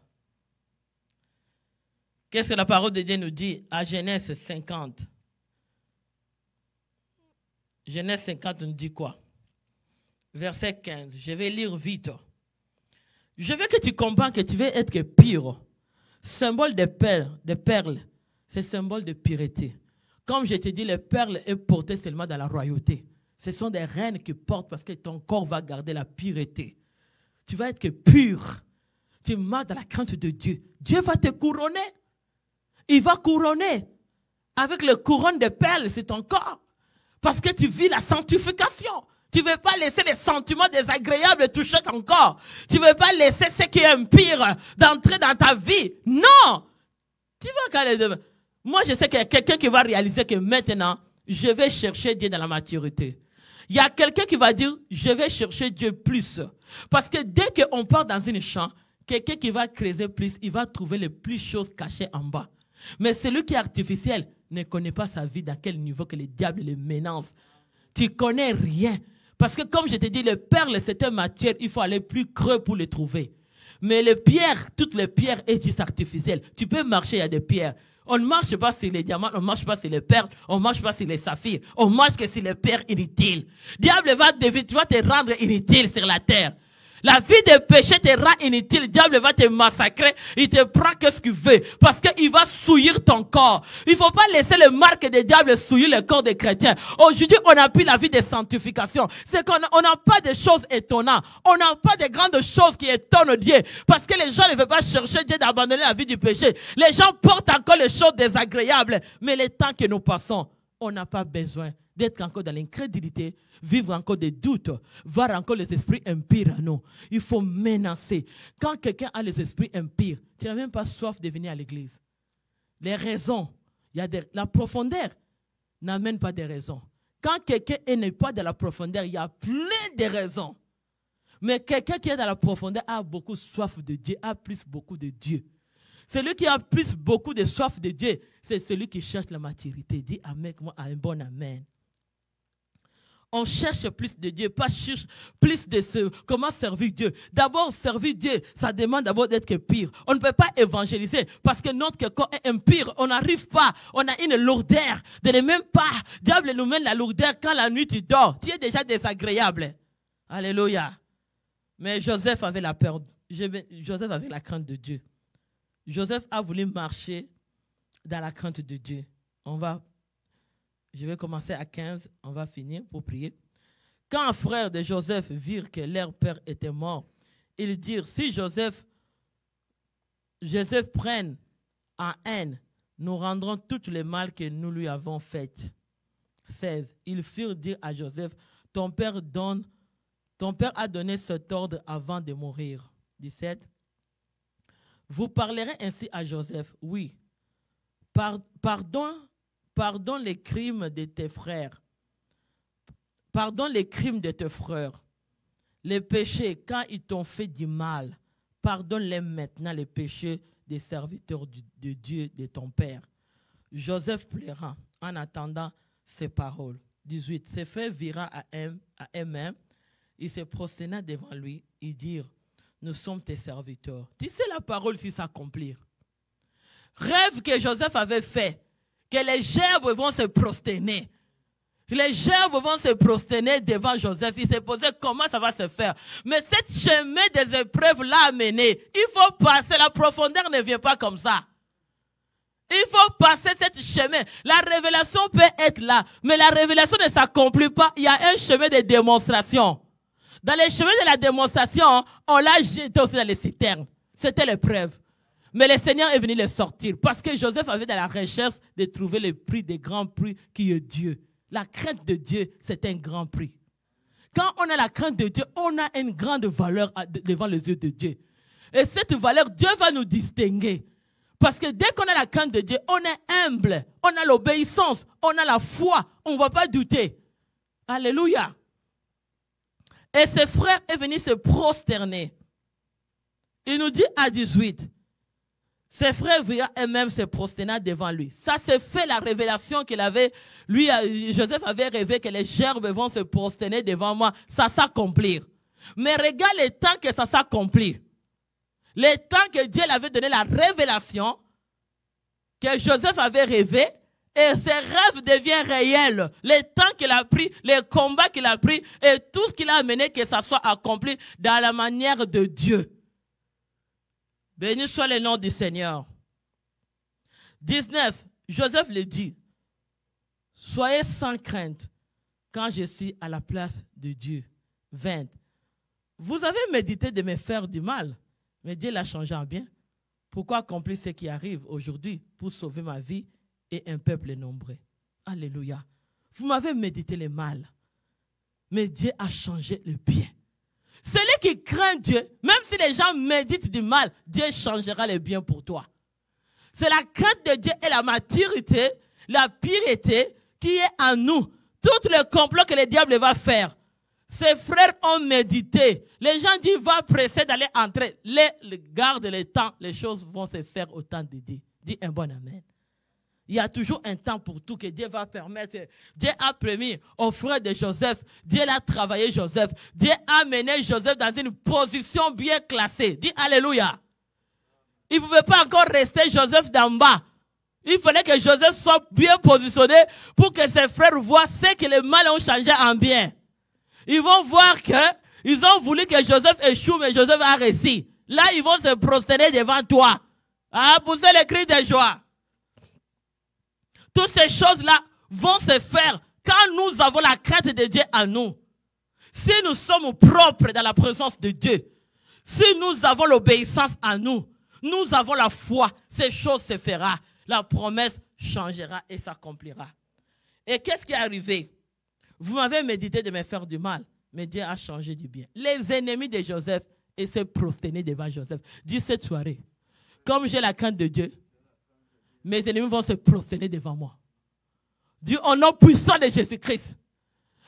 Qu'est-ce que la parole de Dieu nous dit à Genèse 50? Genèse 50 nous dit quoi? Verset 15. Je vais lire vite. Je veux que tu comprennes que tu veux être pur. Symbole de perles. C'est symbole de pureté. Comme je te dis, les perles est portée seulement dans la royauté. Ce sont des reines qui portent parce que ton corps va garder la pureté. Tu vas être pur. Tu marches dans la crainte de Dieu. Dieu va te couronner. Il va couronner. Avec le couronne de perles, c'est ton corps. Parce que tu vis la sanctification. Tu ne veux pas laisser les sentiments désagréables toucher ton corps. Tu ne veux pas laisser ce qui est impur d'entrer dans ta vie. Non. Tu vois quand les... Moi, je sais qu'il y a quelqu'un qui va réaliser que maintenant, je vais chercher Dieu dans la maturité. Il y a quelqu'un qui va dire, je vais chercher Dieu plus. Parce que dès qu'on part dans une champ, quelqu'un qui va creuser plus, il va trouver les plus choses cachées en bas. Mais celui qui est artificiel ne connaît pas sa vie, dans quel niveau que le diable le menace. Tu ne connais rien. Parce que comme je te dis, les perles, c'est une matière, il faut aller plus creux pour les trouver. Mais les pierres, toutes les pierres sont juste artificielles. Tu peux marcher, il y a des pierres. On ne marche pas sur les diamants, on ne marche pas sur les perles, on ne marche pas sur les saphirs. On marche que sur les pierres inutiles. Le diable va te rendre inutile sur la terre. La vie de péché te rend inutile. Le diable va te massacrer. Il te prend ce qu'il veut. Parce qu'il va souillir ton corps. Il ne faut pas laisser le marque des diables souiller le corps des chrétiens. Aujourd'hui, on n'a plus la vie de sanctification. C'est qu'on n'a pas de choses étonnantes. On n'a pas de grandes choses qui étonnent Dieu. Parce que les gens ne veulent pas chercher Dieu d'abandonner la vie du péché. Les gens portent encore les choses désagréables. Mais le temps que nous passons, on n'a pas besoin d'être encore dans l'incrédulité, vivre encore des doutes, voir encore les esprits impurs à nous. Il faut menacer. Quand quelqu'un a les esprits impurs, tu n'as même pas soif de venir à l'église. Les raisons, la profondeur n'amène pas des raisons. Quand quelqu'un n'est pas dans la profondeur, il y a plein de raisons. Mais quelqu'un qui est dans la profondeur a beaucoup soif de Dieu, a plus beaucoup de Dieu. Celui qui a plus beaucoup de soif de Dieu, c'est celui qui cherche la maturité. Dis amen, moi, un bon amen. On cherche plus de Dieu, pas cherche plus de comment servir Dieu. D'abord, servir Dieu, ça demande d'abord d'être pire. On ne peut pas évangéliser parce que notre corps est impur. On n'arrive pas, on a une lourdeur. De ne même pas, diable nous mène la lourdeur quand la nuit tu dors. Tu es déjà désagréable. Alléluia. Mais Joseph avait la peur. Joseph avait la crainte de Dieu. Joseph a voulu marcher dans la crainte de Dieu. Je vais commencer à 15, on va finir pour prier. Quand un frère de Joseph virent que leur père était mort, ils dirent, si Joseph prenne en haine, nous rendrons tout le mal que nous lui avons fait. 16. Ils firent dire à Joseph, ton père a donné cet ordre avant de mourir. 17. Vous parlerez ainsi à Joseph, oui, pardonne les crimes de tes frères. Pardonne les crimes de tes frères. Les péchés, quand ils t'ont fait du mal, pardonne-les maintenant les péchés des serviteurs de Dieu, de ton père. Joseph pleura en attendant ces paroles. 18. Ses frères vira à eux-mêmes. Ils se prosterna devant lui et dirent, nous sommes tes serviteurs. Tu sais la parole si s'accomplir. Rêve que Joseph avait fait, que les gerbes vont se prosterner. Les gerbes vont se prosterner devant Joseph. Il s'est posé comment ça va se faire. Mais cette chemin des épreuves l'a amené. Il faut passer. La profondeur ne vient pas comme ça. Il faut passer cette chemin. La révélation peut être là. Mais la révélation ne s'accomplit pas. Il y a un chemin de démonstration. Dans les chemins de la démonstration, on l'a jeté aussi dans les citernes. C'était l'épreuve. Mais le Seigneur est venu les sortir. Parce que Joseph avait dans la recherche de trouver le prix des grands prix qui est Dieu. La crainte de Dieu, c'est un grand prix. Quand on a la crainte de Dieu, on a une grande valeur devant les yeux de Dieu. Et cette valeur, Dieu va nous distinguer. Parce que dès qu'on a la crainte de Dieu, on est humble, on a l'obéissance, on a la foi, on ne va pas douter. Alléluia. Et ses frères est venu se prosterner. Il nous dit à 18, ses frères virent eux-mêmes se prosterner devant lui. Ça c'est fait la révélation qu'il avait. Lui, Joseph avait rêvé que les gerbes vont se prosterner devant moi. Ça s'accomplir. Mais regarde le temps que ça s'accomplit. Le temps que Dieu avait donné la révélation, que Joseph avait rêvé, et ses rêves deviennent réels. Le temps qu'il a pris, les combats qu'il a pris, et tout ce qu'il a amené, que ça soit accompli dans la manière de Dieu. Béni soit le nom du Seigneur. 19. Joseph le dit. Soyez sans crainte quand je suis à la place de Dieu. 20. Vous avez médité de me faire du mal, mais Dieu l'a changé en bien. Pourquoi accomplir ce qui arrive aujourd'hui pour sauver ma vie et un peuple nombreux? Alléluia. Vous m'avez médité le mal, mais Dieu a changé le bien. Celui qui craint Dieu, même si les gens méditent du mal, Dieu changera le bien pour toi. C'est la crainte de Dieu et la maturité, la pureté qui est en nous. Tout le complot que le diable va faire. Ses frères ont médité. Les gens disent, va presser d'aller entrer. Garde le temps, les choses vont se faire au temps de Dieu. Dis un bon amen. Il y a toujours un temps pour tout que Dieu va permettre. Dieu a permis aux frères de Joseph. Dieu a travaillé Joseph. Dieu a mené Joseph dans une position bien classée. Dis Alléluia. Il ne pouvait pas encore rester Joseph d'en bas. Il fallait que Joseph soit bien positionné pour que ses frères voient ce que les mal ont changé en bien. Ils vont voir qu'ils ont voulu que Joseph échoue, mais Joseph a réussi. Là, ils vont se prosterner devant toi. Ah, pousser les cris de joie. Toutes ces choses-là vont se faire quand nous avons la crainte de Dieu en nous. Si nous sommes propres dans la présence de Dieu, si nous avons l'obéissance en nous, nous avons la foi, ces choses se feront. La promesse changera et s'accomplira. Et qu'est-ce qui est arrivé? Vous m'avez médité de me faire du mal, mais Dieu a changé du bien. Les ennemis de Joseph essaient de prosterner devant Joseph. Dis cette soirée, comme j'ai la crainte de Dieu, mes ennemis vont se prosterner devant moi. Dis au nom puissant de Jésus-Christ.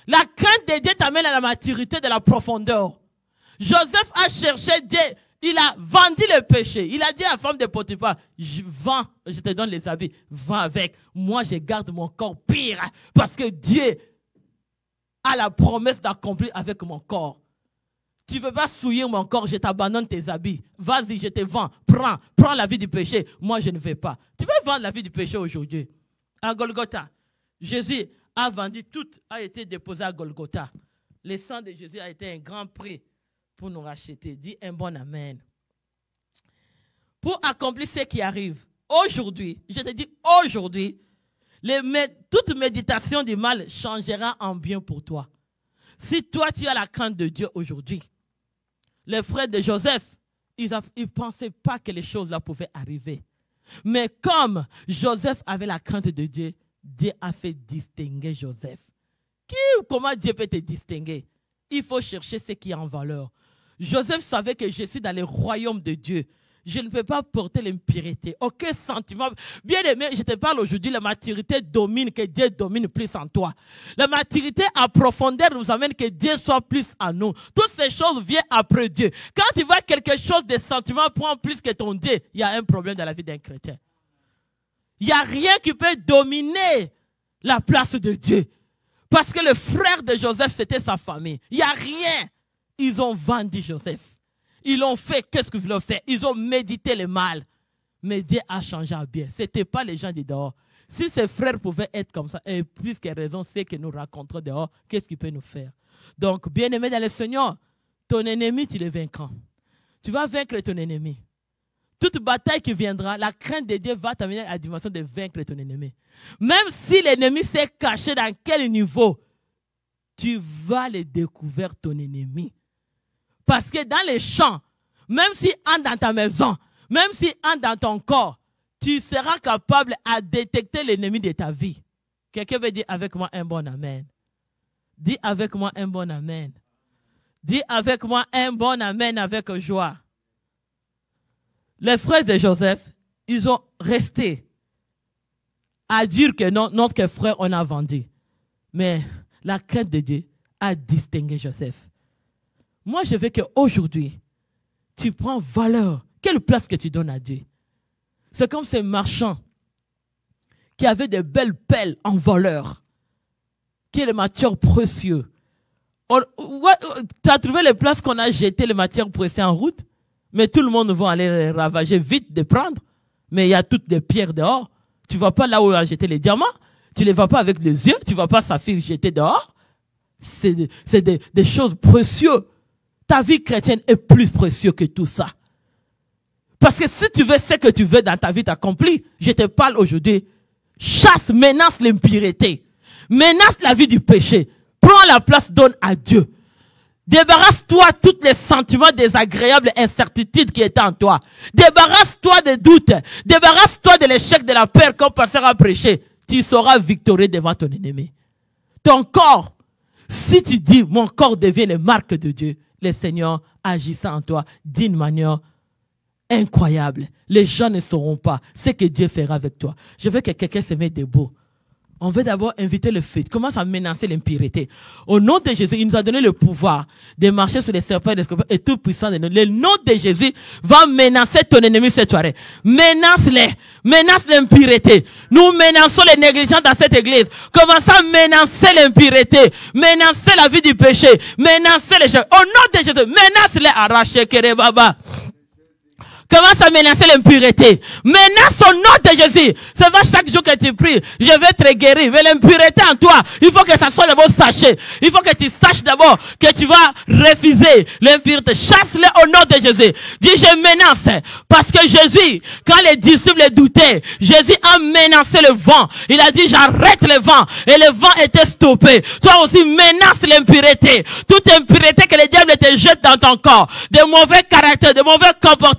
La crainte de Dieu t'amène à la maturité de la profondeur. Joseph a cherché Dieu. Il a vendu le péché. Il a dit à la femme de Potiphar, je te donne les habits, vends avec. Moi, je garde mon corps pire parce que Dieu a la promesse d'accomplir avec mon corps. Tu ne veux pas souiller mon corps, je t'abandonne tes habits. Vas-y, je te vends. Prends la vie du péché. Moi, je ne vais pas. Tu veux vendre la vie du péché aujourd'hui? À Golgotha, Jésus a vendu, tout a été déposé à Golgotha. Le sang de Jésus a été un grand prix pour nous racheter. Dis un bon amen. Pour accomplir ce qui arrive, aujourd'hui, je te dis aujourd'hui, toute méditation du mal changera en bien pour toi. Si toi, tu as la crainte de Dieu aujourd'hui, les frères de Joseph, ils ne pensaient pas que les choses là pouvaient arriver. Mais comme Joseph avait la crainte de Dieu, Dieu a fait distinguer Joseph. Comment Dieu peut te distinguer? Il faut chercher ce qui est en valeur. Joseph savait que je suis dans le royaume de Dieu. Je ne peux pas porter l'impureté. Aucun sentiment. Bien aimé, je te parle aujourd'hui, la maturité domine, que Dieu domine plus en toi. La maturité en profondeur nous amène que Dieu soit plus en nous. Toutes ces choses viennent après Dieu. Quand tu vois quelque chose de sentiment prend plus que ton Dieu, il y a un problème dans la vie d'un chrétien. Il n'y a rien qui peut dominer la place de Dieu. Parce que le frère de Joseph, c'était sa famille. Il n'y a rien. Ils ont vendu Joseph. Ils ont fait, qu'est-ce qu'ils voulaient faire? Ils ont médité le mal. Mais Dieu a changé à bien. Ce n'était pas les gens de dehors. Si ses frères pouvaient être comme ça, et puisque raison c'est que nous racontons dehors, qu'est-ce qu'il peut nous faire? Donc, bien-aimé dans le Seigneur, ton ennemi, tu le vaincras. Tu vas vaincre ton ennemi. Toute bataille qui viendra, la crainte de Dieu va t'amener à la dimension de vaincre ton ennemi. Même si l'ennemi s'est caché dans quel niveau, tu vas le découvrir ton ennemi. Parce que dans les champs, même s'il entre dans ta maison, même s'il entre dans ton corps, tu seras capable à détecter l'ennemi de ta vie. Quelqu'un veut dire avec moi un bon amen. Dis avec moi un bon amen. Dis avec moi un bon amen avec joie. Les frères de Joseph, ils ont resté à dire que non, notre frère, on a vendu. Mais la crainte de Dieu a distingué Joseph. Moi, je veux qu'aujourd'hui, tu prends valeur. Quelle place que tu donnes à Dieu? C'est comme ces marchands qui avaient de belles pelles en valeur, qui est le matière précieux. Tu as trouvé les places qu'on a jetées, les matières précieuses en route, mais tout le monde va aller les ravager vite de prendre. Mais il y a toutes des pierres dehors. Tu ne vas pas là où on a jeté les diamants. Tu ne les vois pas avec les yeux. Tu ne vas pas saphir jeter dehors. C'est des choses précieuses. Ta vie chrétienne est plus précieuse que tout ça. Parce que si tu veux ce que tu veux dans ta vie t'accomplir, je te parle aujourd'hui, chasse, menace l'impureté, menace la vie du péché, prends la place, donne à Dieu. Débarrasse-toi de tous les sentiments désagréables et incertitudes qui étaient en toi. Débarrasse-toi des doutes, débarrasse-toi de l'échec, de la peur comme pasteur a prêché. Tu seras victorieux devant ton ennemi. Ton corps, si tu dis mon corps devient les marques de Dieu, le Seigneur agissant en toi d'une manière incroyable. Les gens ne sauront pas ce que Dieu fera avec toi. Je veux que quelqu'un se mette debout. On veut d'abord inviter le feu. Commence à menacer l'impureté. Au nom de Jésus, il nous a donné le pouvoir de marcher sur les serpents et les scorpions et tout puissant de nous. Le nom de Jésus va menacer ton ennemi cette soirée. Menace-les. Menace l'impureté. Nous menaçons les négligents dans cette église. Commence à menacer l'impureté. Menacer la vie du péché. Menacer les gens. Au nom de Jésus, menace-les. Arracher Kerebaba. Commence à menacer l'impureté. Menace au nom de Jésus. C'est vrai, chaque jour que tu pries, je vais te guérir. Mais l'impureté en toi, il faut que ça soit d'abord saché. Il faut que tu saches d'abord que tu vas refuser l'impureté. Chasse-le au nom de Jésus. Dis, je menace. Parce que Jésus, quand les disciples doutaient, Jésus a menacé le vent. Il a dit, j'arrête le vent. Et le vent était stoppé. Toi aussi, menace l'impureté. Toute impureté que le diable te jette dans ton corps. De mauvais caractères, de mauvais comportements.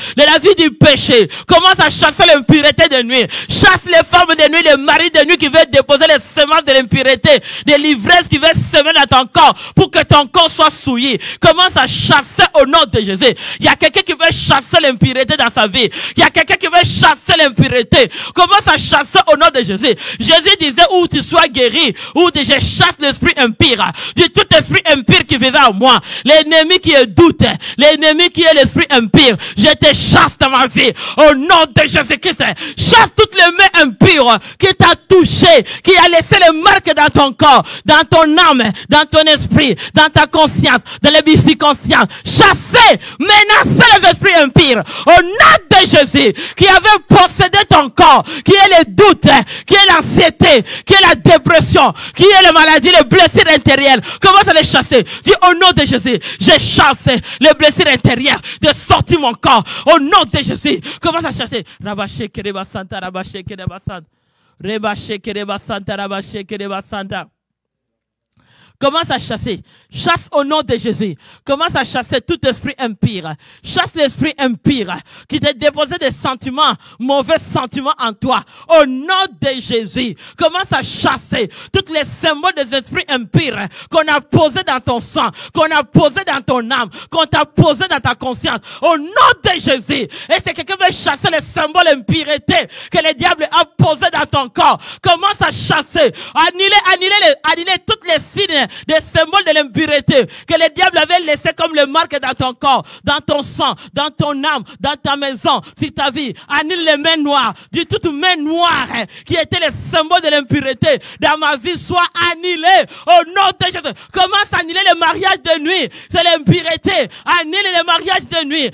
de la vie du péché. Commence à chasser l'impureté de nuit. Chasse les femmes de nuit, les maris de nuit qui veulent déposer les semences de l'impureté, de l'ivresse qui veulent semer dans ton corps pour que ton corps soit souillé. Commence à chasser au nom de Jésus. Il y a quelqu'un qui veut chasser l'impureté dans sa vie. Il y a quelqu'un qui veut chasser l'impureté. Commence à chasser au nom de Jésus. Jésus disait où tu sois guéri, où je chasse l'esprit impur. Du tout esprit impur qui vivait en moi. L'ennemi qui est doute, l'ennemi qui est l'esprit impur. Je te chasse dans ma vie. Au nom de Jésus-Christ. Chasse toutes les mains impures qui t'a touché, qui a laissé les marques dans ton corps, dans ton âme, dans ton esprit, dans ta conscience, dans les conscience. Chassez, menacez les esprits impurs. Au nom de Jésus, qui avait possédé ton corps, qui est le doute, qui est l'anxiété, qui est la dépression, qui est la maladie, les blessures intérieures. Commence à les chasser. Dis au nom de Jésus, je chasse les blessures intérieures de sortir mon corps. Au nom de Jésus, commence à chasser. Rabaché Kereba Santa, Rabaché Kereba Santa. Rebaché Kereba Santa, Rabaché Kereba Santa. Commence à chasser. Chasse au nom de Jésus. Commence à chasser tout esprit impur. Chasse l'esprit impur qui t'a déposé des sentiments, mauvais sentiments en toi. Au nom de Jésus. Commence à chasser tous les symboles des esprits impurs qu'on a posés dans ton sang, qu'on a posés dans ton âme, qu'on t'a posé dans ta conscience. Au nom de Jésus. Et c'est quelqu'un qui veut chasser les symboles d'impureté que le diable a posés dans ton corps. Commence à chasser. Annuler toutes les signes des symboles de l'impureté que le diable avait laissé comme le marque dans ton corps, dans ton sang, dans ton âme, dans ta maison, sur ta vie. Annule les mains noires. Dis toutes mains noires qui étaient les symboles de l'impureté dans ma vie soit annulées au nom de Jésus. Commence à annuler le mariage de nuit. C'est l'impureté. Annule le mariage de nuit.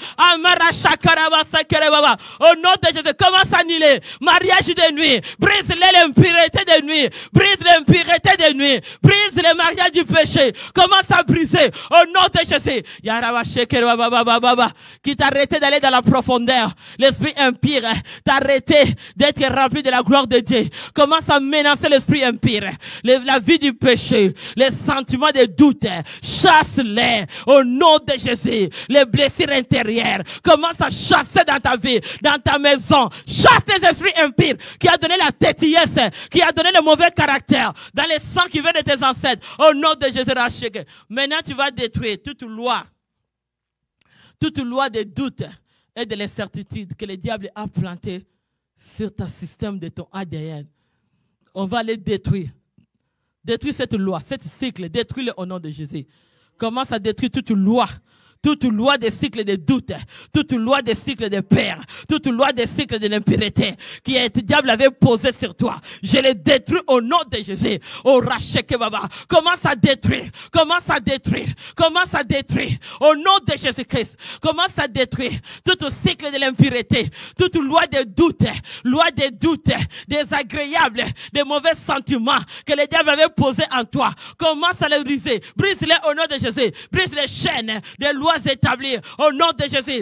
Au nom de Jésus, commence à annuler mariage de nuit. Brise l'impureté de nuit. Brise l'impureté de nuit. Brise le mariage du péché. Commence à briser au nom de Jésus. Qui t'a arrêté d'aller dans la profondeur. L'esprit impur t'a arrêté d'être rempli de la gloire de Dieu. Commence à menacer l'esprit impur. La vie du péché. Les sentiments de doute. Chasse-les au nom de Jésus. Les blessures intérieures. Commence à chasser dans ta vie, dans ta maison. Chasse les esprits impurs qui a donné la têtillesse, qui a donné le mauvais caractère dans les sangs qui viennent de tes ancêtres. Au nom de Jésus. Maintenant, tu vas détruire toute loi de doute et de l'incertitude que le diable a planté sur ton système de ton ADN. On va les détruire. Détruire cette loi, cette cycle, détruis-le au nom de Jésus. Commence à détruire toute loi des cycles de doute, toute loi des cycles de peur, toute loi des cycles de l'impureté que le diable avait posé sur toi. Je les détruis au nom de Jésus. Au Racheke Baba. Commence à détruire. Commence à détruire. Commence à détruire. Au nom de Jésus-Christ. Commence à détruire tout cycle de l'impureté, toute loi de doute, désagréable, des mauvais sentiments que le diable avait posé en toi. Commence à les briser. Brise-les au nom de Jésus. Brise les chaînes des lois établir au nom de Jésus.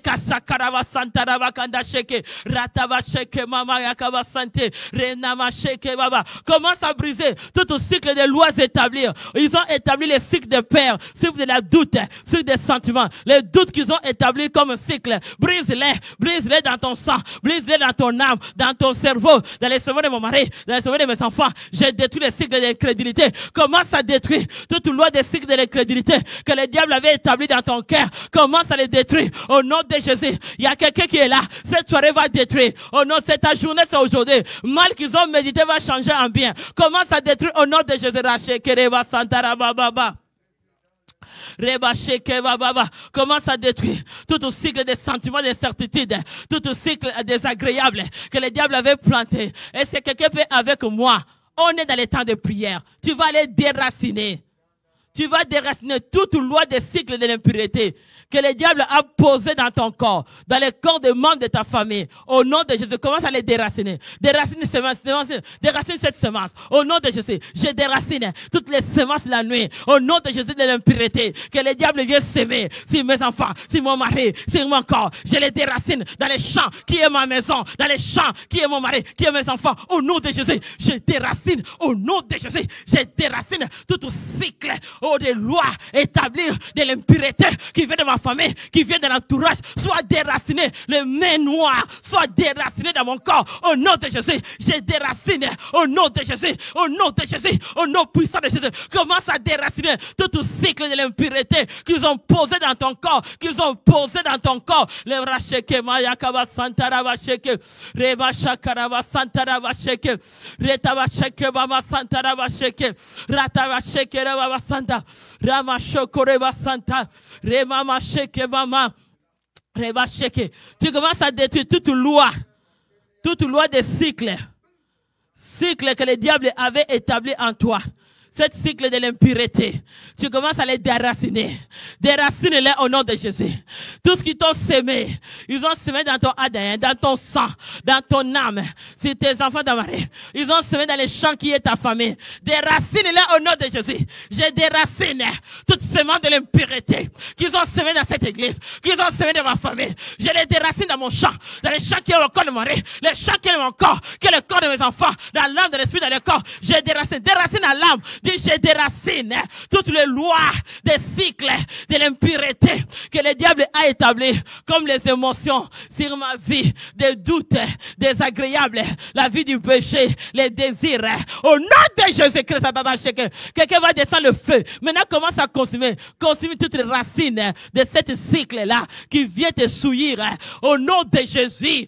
Commence à briser tout cycle de lois établir. Ils ont établi les cycles de peur, cycle de la doute, cycle des sentiments. Les doutes qu'ils ont établis comme cycle, brise-les dans ton sang, brise-les dans ton âme, dans ton cerveau, dans les cerveaux de mon mari, dans les cerveaux de mes enfants. J'ai détruit les cycles de l'incrédulité. Commence à détruire toute loi des cycles de l'incrédulité que le diable avait établi dans ton cœur. Commence à les détruire au nom de Jésus. Il y a quelqu'un qui est là. Cette soirée va détruire. Au nom de ta journée, c'est aujourd'hui. Mal qu'ils ont médité va changer en bien. Commence à détruire au nom de Jésus. Commence à détruire tout cycle de sentiments d'incertitude, tout cycle désagréable que le diable avait planté. Est-ce que quelqu'un peut avec moi? On est dans les temps de prière. Tu vas les déraciner. Tu vas déraciner toute loi des cycles de l'impureté que le diable a posé dans ton corps, dans les corps des membres de ta famille. Au nom de Jésus, commence à les déraciner. Déracine cette semence. Au nom de Jésus, je déracine toutes les semences la nuit. Au nom de Jésus de l'impureté que le diable vient s'aimer sur mes enfants, sur mon mari, sur mon corps. Je les déracine dans les champs qui est ma maison, dans les champs qui est mon mari, qui est mes enfants. Au nom de Jésus, je déracine. Au nom de Jésus, je déracine tout cycle. oh, des lois établies de l'impureté qui vient de ma famille, qui vient de l'entourage, soit déraciné. Les mains noires soient déracinées dans mon corps. Au nom de Jésus, j'ai déraciné. Au nom de Jésus, au nom de Jésus, au nom puissant de Jésus. Commence à déraciner tout cycle de l'impureté qu'ils ont posé dans ton corps, qu'ils ont posé dans ton corps. Le racheke mayakaba santaraba sheke, reba shakaraba santaraba sheke, retaba sheke baba santaraba sheke, rataba sheke reba santa, rama shoko reba santa, rema ma sheke bama, reba sheke. Tu commences à détruire toute loi des cycles que le diable avait établi en toi. Cette cycle de l'impureté, tu commences à les déraciner. Déracine-les au nom de Jésus. Tout ce qu'ils t'ont sémé, ils ont semé dans ton ADN, dans ton sang, dans ton âme. Si tes enfants d'Amarie, ils ont semé dans les champs qui est ta famille. Déracine-les au nom de Jésus. Je déracine toute semence de l'impureté qu'ils ont semé dans cette église, qu'ils ont semé dans ma famille. Je les déracine dans mon champ, dans les champs qui ont le corps de Marie, les champs qui ont mon corps, qui est le corps de mes enfants, dans l'âme de l'esprit, dans le corps. Je déracine à l'âme. Dis, je déracine toutes les lois des cycles de l'impureté que le diable a établi, comme les émotions sur ma vie, des doutes désagréables, la vie du péché, les désirs. Au nom de Jésus-Christ, quelqu'un va descendre le feu. Maintenant, commence à consumer toutes les racines de cette cycle-là qui vient te souillir. Au nom de Jésus,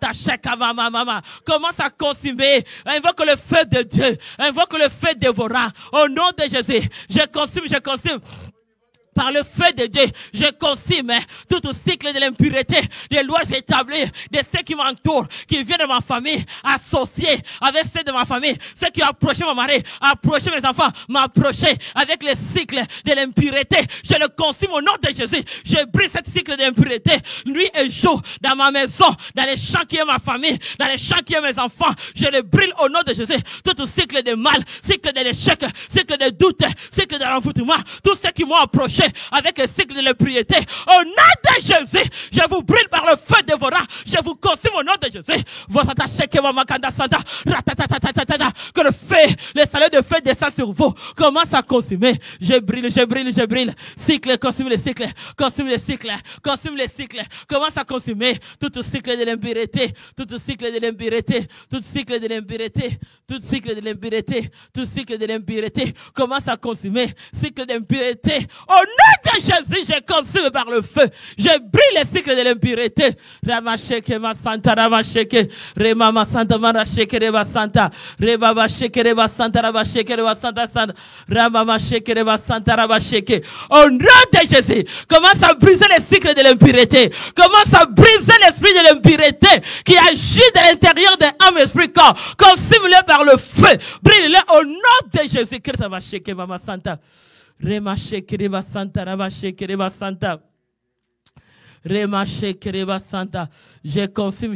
commence à consumer. Invoque le feu de Dieu. Invoque le feu dévorant. Au nom de Jésus, je consume. Par le feu de Dieu, je consume tout cycle de l'impureté, des lois établies, de ceux qui m'entourent, qui viennent de ma famille, associés avec ceux de ma famille, ceux qui ont approché mon mari, approché mes enfants, m'approcher avec les cycles de l'impureté. Je le consume au nom de Jésus. Je brise cette cycle d'impureté, nuit et jour, dans ma maison, dans les champs qui est ma famille, dans les champs qui est mes enfants. Je le brûle au nom de Jésus. Tout cycle de mal, cycle de l'échec, cycle de doute, cycle de l'envoûtement, tous ceux qui m'ont approché avec le cycle de l'impureté. Au nom de Jésus, je vous brûle par le feu dévorant. Je vous consume au nom de Jésus. Que le feu, le salut de feu descend sur vous. Commence à consumer. Je brûle. Cycle, consume le cycle. Consume le cycle. Consume le cycle. Commence à consumer tout cycle de l'impureté. Tout cycle de l'impureté. Tout cycle de l'impureté. Tout cycle de l'impureté. Tout cycle de l'impureté. Commence à consumer. Cycle d'impureté. Au nom de Jésus, je consume par le feu. Je brûle le cycle de l'impureté. Ramasheke ma santa, ramasheke, remama santa, marasheke reba santa, rebaba sheke reba santa, rabasheke reba santa, ramama sheke reba santa, rabasheke. Au nom de Jésus, commence à briser le cycle de l'impureté. Commence à briser l'esprit de l'impureté qui agit de l'intérieur de âme, esprit, corps. Consume-le par le feu. Brûle-le au nom de Jésus. Christ, mama santa. Remache kereba santa, rabache kereba santa. Remache kereba santa. Je consume.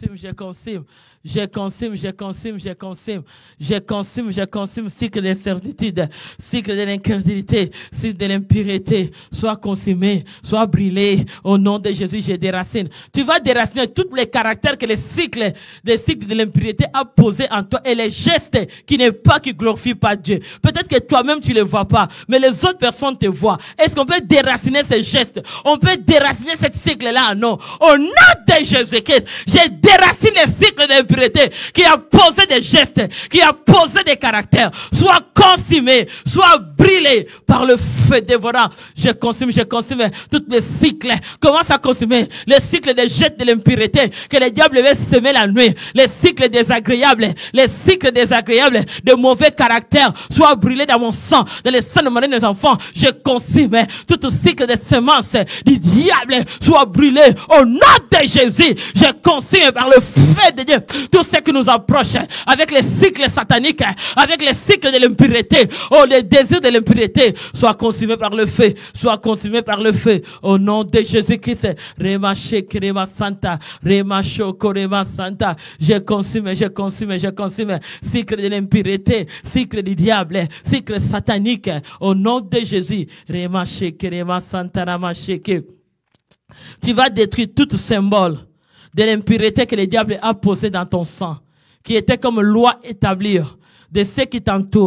Cycle d'incertitude, cycle de l'incrédulité, cycle de l'impureté. Soit consumé, soit brûlé. Au nom de Jésus, je déracine. Tu vas déraciner tous les caractères que le cycle de l'impureté a posé en toi et les gestes qui glorifient pas Dieu. Peut-être que toi-même tu les vois pas, mais les autres personnes te voient. Est-ce qu'on peut déraciner ces gestes? On peut déraciner cette cycle-là? Non. Au nom de Jésus-Christ, je déracine les cycles d'impureté qui a posé des gestes, qui a posé des caractères. Soit consumé, soit brûlé par le feu dévorant. Je consume tous les cycles. Commence à consumer les cycles des gestes de l'impureté que le diable avait semé la nuit. Les cycles désagréables de mauvais caractères soient brûlés dans mon sang, dans le sang de mes enfants. Je consume tout cycle de semences du diable soit brûlé au nom de Jésus. Je consume par le feu de Dieu tout ce qui nous approche avec les cycles sataniques, avec les cycles de l'impureté. Oh, les désirs de l'impureté soient consumés par le feu, au nom de Jésus-Christ. Remache Kerema Santa, Remacho Korema Santa. Je consume. Cycle de l'impureté, cycle du diable, cycle satanique, au nom de Jésus. Remache Kerema Santa, Ramache. Tu vas détruire tout symbole de l'impureté que le diable a posé dans ton sang, qui était comme loi établie de ceux qui t'entourent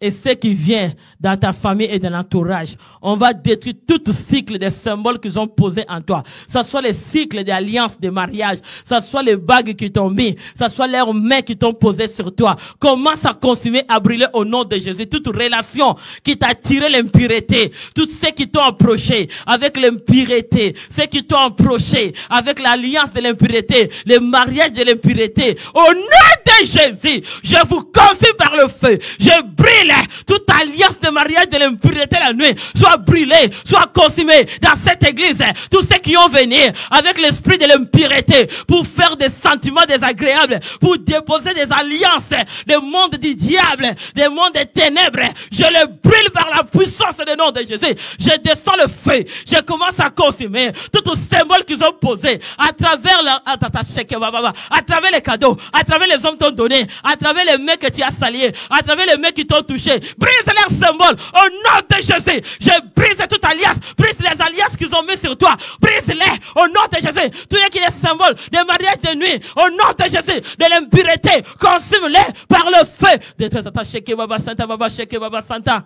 et ce qui vient dans ta famille et dans l'entourage. On va détruire tout cycle des symboles qu'ils ont posés en toi. Ça soit les cycles d'alliance, de mariage, ça soit les bagues qui t'ont mis, ça soit leurs mains qui t'ont posé sur toi. Commence à consumer, à brûler au nom de Jésus. Toute relation qui t'a tiré l'impureté, tout ceux qui t'ont approché avec l'impureté, ceux qui t'ont approché avec l'alliance de l'impureté, le mariage de l'impureté. Au nom de Jésus, je vous consume par le feu. Je brûle toute alliance de mariage de l'impureté la nuit. Soit brûlée, soit consumée dans cette église. Tous ceux qui ont venu avec l'esprit de l'impureté pour faire des sentiments désagréables, pour déposer des alliances, des mondes du diable, des mondes des ténèbres. Je les brûle par la puissance du nom de Jésus. Je descends le feu. Je commence à consumer tout symbole qu'ils ont posé à travers à travers les cadeaux, à travers les hommes t'ont donné, à travers les mains que tu as saliés, à travers les mains qui t'ont touché. Brise leurs symboles au nom de Jésus. Je brise toute alliance, brise les alliances qu'ils ont mis sur toi. Brise-les au nom de Jésus. Tout ce qui est symbole des mariages de nuit, au nom de Jésus, de l'impureté, consume-les par le feu. De Tata Sheke Baba Santa, Baba Sheke Baba Santa.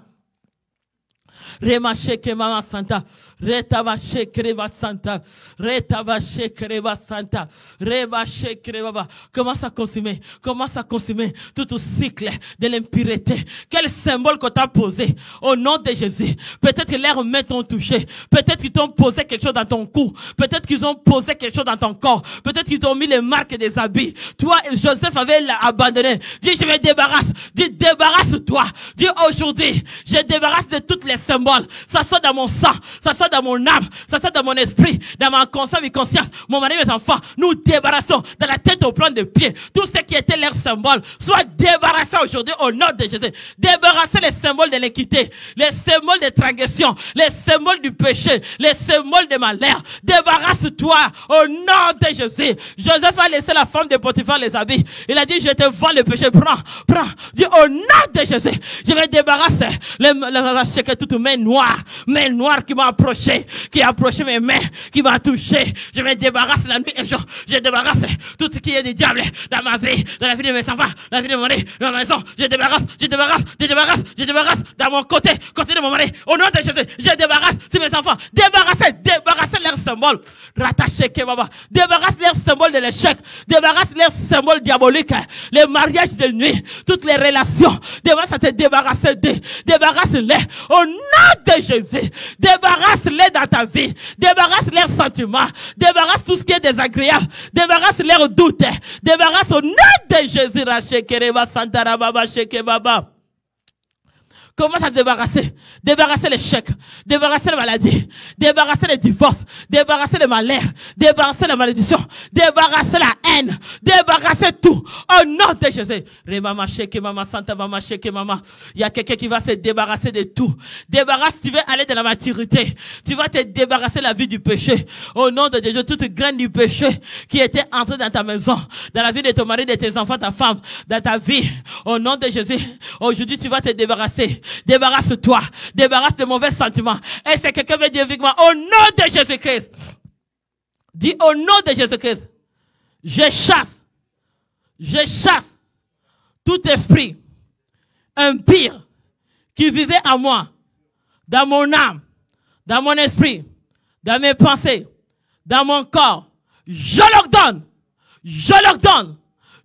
Rema sheke mama santa, retava sheke reba santa, retava sheke reba santa, reba sheke reba. Commence à consumer tout cycle de l'impureté. Quel symbole qu'on t'a posé au nom de Jésus. Peut-être que leurs mains t'ont touché, peut-être qu'ils t'ont posé quelque chose dans ton cou, peut-être qu'ils ont posé quelque chose dans ton corps, peut-être qu'ils t'ont mis les marques des habits. Toi, Joseph avait abandonné. Dis, je me débarrasse. Dis, débarrasse-toi. Dis, aujourd'hui, je débarrasse de toutes les symboles. Ça soit dans mon sang, ça soit dans mon âme, ça soit dans mon esprit, dans ma conscience, mon mari, mes enfants. Nous débarrassons de la tête au plan des pieds tout ce qui était leur symbole. Soit débarrassé aujourd'hui au nom de Jésus. Débarrasser les symboles de l'équité, les symboles de transgression, les symboles du péché, les symboles de malheur. Débarrasse-toi au nom de Jésus. Joseph a laissé la femme de Potiphar les habits. Il a dit, je te vends le péché, prends. Dis au nom de Jésus, je vais débarrasser toutes mains noires qui m'ont approché, qui a approché mes mains, qui m'a touché. Je me débarrasse la nuit et jour. Je débarrasse tout ce qui est du diable dans ma vie, dans la vie de mes enfants, dans la vie de mon mari, dans ma maison. Je débarrasse dans mon côté de mon mari. Au nom de Jésus, je débarrasse sur mes enfants. Débarrassez leurs symboles. Rattachez Kebaba. Débarrasse leurs symboles de l'échec. Débarrasse leurs symboles diaboliques. Les mariages de nuit, toutes les relations. Débarrasse-les. Au nom de Jésus, débarrasse-les dans ta vie, débarrasse leurs sentiments, débarrasse tout ce qui est désagréable, débarrasse leurs doutes, débarrasse au nom de Jésus. Rachekereba Santara Baba Shekebaba. Commence à débarrasser l'échec, débarrasser la maladie, débarrasser les divorces, débarrasser les malheurs, débarrasser la malédiction, débarrasser la haine, débarrasser tout. Au nom de Jésus. Remama sheke mama santa mama sheke mama. Il y a quelqu'un qui va se débarrasser de tout. Tu veux aller dans la maturité. Tu vas te débarrasser de la vie du péché. Au nom de Jésus, toute graine du péché qui était entrée dans ta maison, dans la vie de ton mari, de tes enfants, ta femme, dans ta vie. Au nom de Jésus, aujourd'hui tu vas te débarrasser. Débarrasse-toi. Débarrasse de mauvais sentiments. Et c'est quelqu'un qui veut dire avec moi, au nom de Jésus-Christ. Dis au nom de Jésus-Christ. Je chasse tout esprit impur qui vivait en moi, dans mon âme, dans mon esprit, dans mes pensées, dans mon corps. Je leur donne,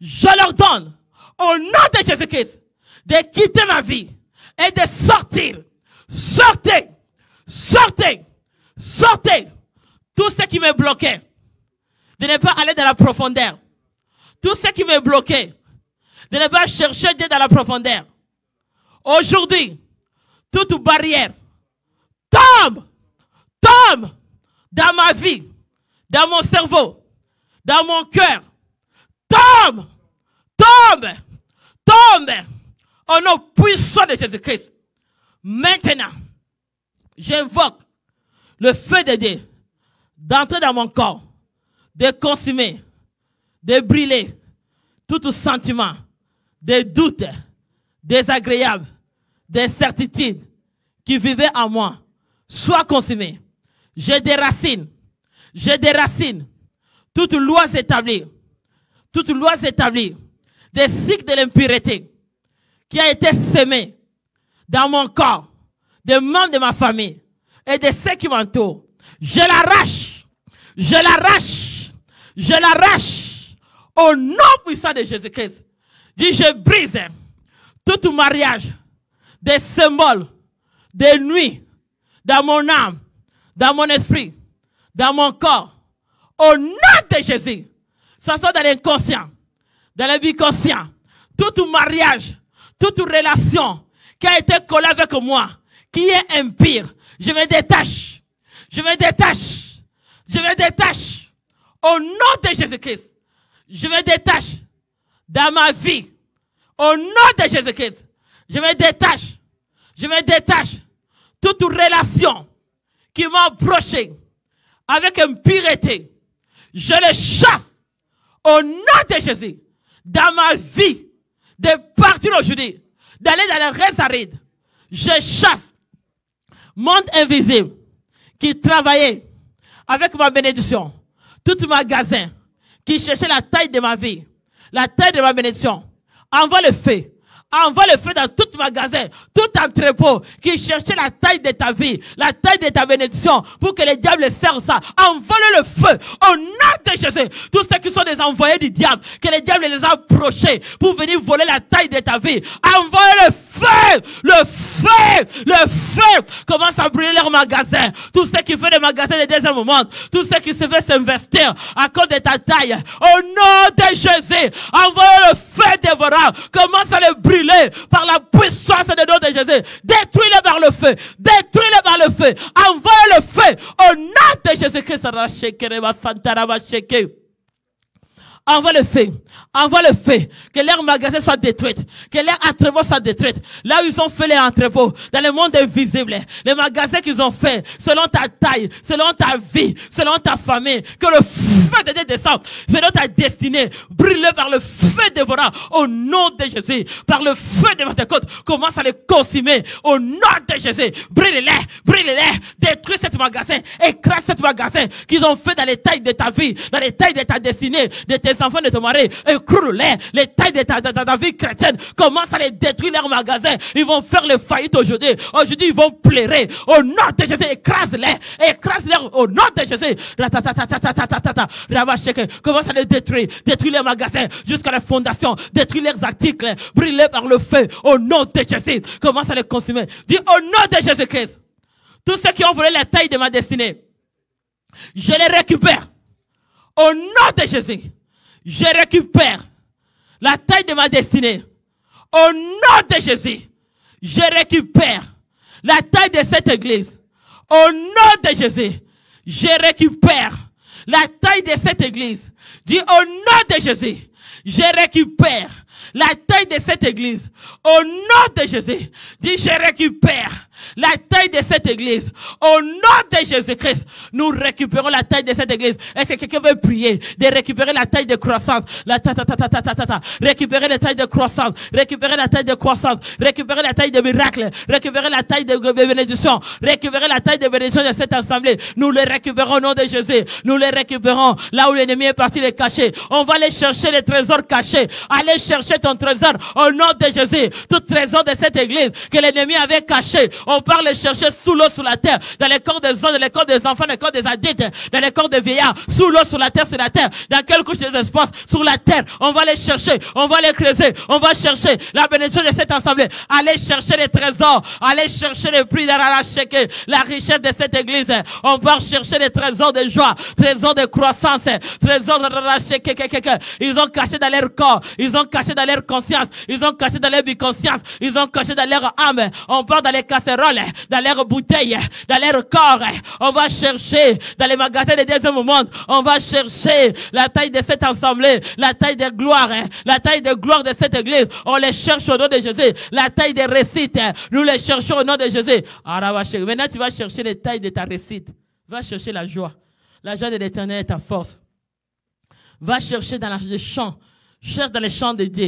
au nom de Jésus-Christ, de quitter ma vie et de sortez tout ce qui me bloquait, de ne pas aller dans la profondeur, tout ce qui me bloquait, de ne pas chercher Dieu dans la profondeur. Aujourd'hui, toute barrière tombe dans ma vie, dans mon cerveau, dans mon cœur, tombe, au nom puissant de Jésus-Christ. Maintenant, j'invoque le feu de Dieu d'entrer dans mon corps, de consumer, de brûler tout sentiment, des doutes, désagréables, des certitudes qui vivaient en moi, soit consumé. Je déracine toutes lois établies, des cycles de l'impureté qui a été semé dans mon corps, des membres de ma famille et de ceux qui m'entourent. Je l'arrache, je l'arrache, je l'arrache au nom puissant de Jésus-Christ. Dis, je brise tout mariage, des symboles, des nuits, dans mon âme, dans mon esprit, dans mon corps, au nom de Jésus. Ça sort dans l'inconscient, dans le biconscient, tout mariage, toute relation qui a été collée avec moi, qui est impure, je me détache, je me détache, je me détache, au nom de Jésus-Christ, je me détache dans ma vie, au nom de Jésus-Christ, je me détache, toute relation qui m'a approché avec impureté, je le chasse au nom de Jésus, dans ma vie, de partir aujourd'hui, d'aller dans les restes arides, je chasse monde invisible qui travaillait avec ma bénédiction, tout magasin qui cherchait la taille de ma vie, la taille de ma bénédiction, envoie le feu. Envoie le feu dans tout magasin, tout entrepôt qui cherchait la taille de ta vie, la taille de ta bénédiction pour que le diable serve ça. Envoie le feu au nom de Jésus. Tous ceux qui sont des envoyés du diable, que le diable les a approchés pour venir voler la taille de ta vie. Envoie le feu, le feu, le feu. Commence à brûler leurs magasins. Tous ceux qui font des magasins de deuxième monde, tous ceux qui se veulent s'investir à cause de ta taille. Au nom de Jésus, envoie le feu dévorant. Commence à le brûler par la puissance du nom de Jésus. Détruis-le par le feu. Détruis-le par le feu. Envoie le feu au nom de Jésus-Christ. Envoie le feu. Envoie le feu. Que leurs magasins soient détruits. Que leurs entrepôts soient détruits. Là où ils ont fait les entrepôts, dans le monde invisible, les magasins qu'ils ont fait, selon ta taille, selon ta vie, selon ta famille, que le feu de Dieu descende, selon ta destinée, brûle par le feu dévorant, au nom de Jésus, par le feu de Pentecôte, commence à les consumer, au nom de Jésus, brûle-les, détruis cet magasin, écrase cet magasin qu'ils ont fait dans les tailles de ta vie, dans les tailles de ta destinée, de tes enfants, de ton mari, écroule-les, les tailles de ta vie chrétienne, commence à les détruire leurs magasins, ils vont faire le faillite aujourd'hui, ils vont pleurer, au nom de Jésus, écrase-les, au nom de Jésus, commence à les détruire les magasins jusqu'à la fondation, détruire leurs articles, brûler par le feu, au nom de Jésus, commence à les consumer, dis au nom de Jésus-Christ, tous ceux qui ont volé la taille de ma destinée, je les récupère, au nom de Jésus. Je récupère la taille de ma destinée. Au nom de Jésus, je récupère la taille de cette église. Au nom de Jésus, je récupère la taille de cette église. Dis au nom de Jésus, je récupère la taille de cette église. Au nom de Jésus, dis je récupère la taille de cette église. Au nom de Jésus-Christ, nous récupérons la taille de cette église. Est-ce que quelqu'un veut prier de récupérer la taille de croissance? Récupérer la taille de croissance. Récupérer la taille de croissance. Récupérer la taille de miracle. Récupérer la taille de bénédiction. Récupérer la taille de bénédiction de cette assemblée. Nous les récupérons au nom de Jésus. Nous les récupérons là où l'ennemi est parti les cacher. On va aller chercher les trésors cachés. Allez chercher ton trésor au nom de Jésus. Tout trésor de cette église que l'ennemi avait caché. On part les chercher sous l'eau, sous la terre, dans les corps des hommes, dans les corps des enfants, dans les corps des adultes, dans les corps des vieillards, sous l'eau, sur la terre, dans quelle couche des espaces, sur la terre, on va les chercher, on va les creuser, on va chercher la bénédiction de cette assemblée, allez chercher les trésors, allez chercher les prix de la richesse de cette église, on va chercher les trésors de joie, trésors de croissance, trésors de ils ont caché dans leur corps, ils ont caché dans leur conscience, ils ont caché dans leur biconscience, ils ont caché dans leur âme, on part dans les casseroles, dans leurs bouteilles, dans leur corps. On va chercher dans les magasins des deuxième monde. On va chercher la taille de cette assemblée, la taille de gloire, la taille de gloire de cette église. On les cherche au nom de Jésus. La taille des récites, nous les cherchons au nom de Jésus. Maintenant, tu vas chercher les tailles de ta récite. Va chercher la joie. La joie de l'Éternel est ta force. Va chercher dans les champs. Cherche dans les champs de Dieu.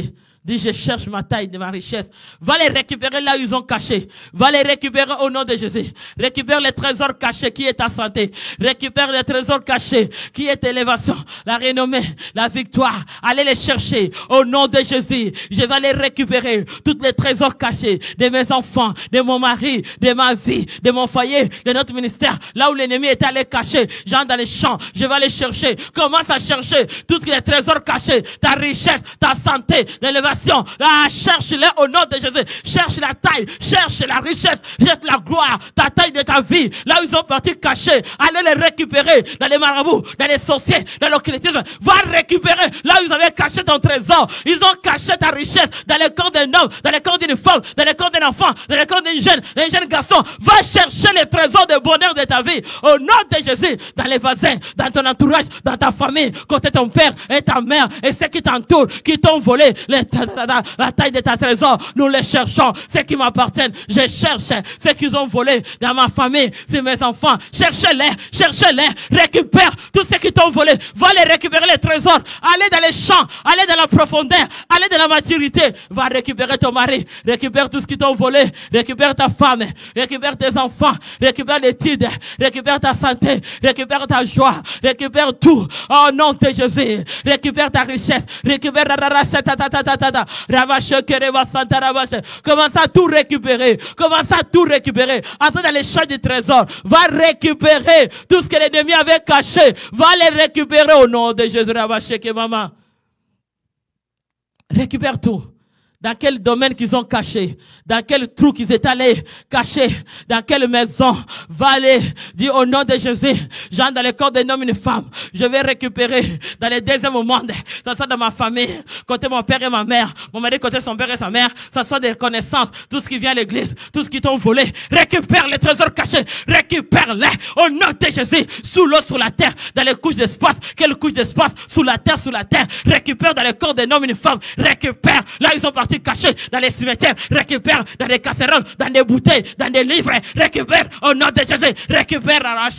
Dis, je cherche ma taille de ma richesse. Va les récupérer là où ils ont caché. Va les récupérer au nom de Jésus. Récupère les trésors cachés qui est ta santé. Récupère les trésors cachés qui est élévation, la renommée, la victoire. Allez les chercher au nom de Jésus. Je vais les récupérer. Tous les trésors cachés de mes enfants, de mon mari, de ma vie, de mon foyer, de notre ministère. Là où l'ennemi est allé cacher. Genre dans les champs. Je vais les chercher. Commence à chercher tous les trésors cachés. Ta richesse, ta santé, l'élévation. Cherche-les au nom de Jésus. Cherche la taille, cherche la richesse, cherche la gloire, ta taille de ta vie. Là où ils ont parti cachés, allez les récupérer dans les marabouts, dans les sorciers, dans l'occultisme. Va récupérer là où ils avaient caché ton trésor. Ils ont caché ta richesse dans le corps d'un homme, dans le corps d'une femme, dans le corps d'un enfant, dans le corps d'un jeune garçon. Va chercher les trésors de bonheur de ta vie au nom de Jésus, dans les voisins, dans ton entourage, dans ta famille, côté ton père et ta mère et ceux qui t'entourent, qui t'ont volé la taille de ta trésor. Nous les cherchons, ceux qui m'appartiennent. Je cherche ceux qu'ils ont volé dans ma famille, c'est mes enfants. Cherchez-les, cherchez-les, récupère tous ceux qui t'ont volé. Va les récupérer les trésors. Allez dans les champs, allez dans la profondeur, allez dans la maturité. Va récupérer ton mari, récupère tout ce qu'ils t'ont volé, récupère ta femme, récupère tes enfants, récupère les titres, récupère ta santé, récupère ta joie, récupère tout. Oh nom de Jésus, récupère ta richesse, récupère commence à tout récupérer. Commence à tout récupérer. Entre dans les champs du trésor. Va récupérer tout ce que l'ennemi avait caché. Va les récupérer au nom de Jésus. Récupère tout. Dans quel domaine qu'ils ont caché, dans quel trou qu'ils étaient allés cacher, dans quelle maison, va aller, dis au nom de Jésus, j'entre dans le corps d'un homme et une femme, je vais récupérer dans les deuxièmes mondes, ça soit dans ma famille, côté mon père et ma mère, mon mari côté son père et sa mère, ça soit des connaissances, tout ce qui vient à l'église, tout ce qui t'ont volé, récupère les trésors cachés, récupère-les au nom de Jésus, sous l'eau, sur la terre, dans les couches d'espace, quelle couche d'espace, sous la terre, récupère dans le corps d'un homme et une femme, récupère, là ils sont partis cachés dans les cimetières, récupère dans les casseroles, dans des bouteilles, dans des livres, récupère au nom de Jésus, récupère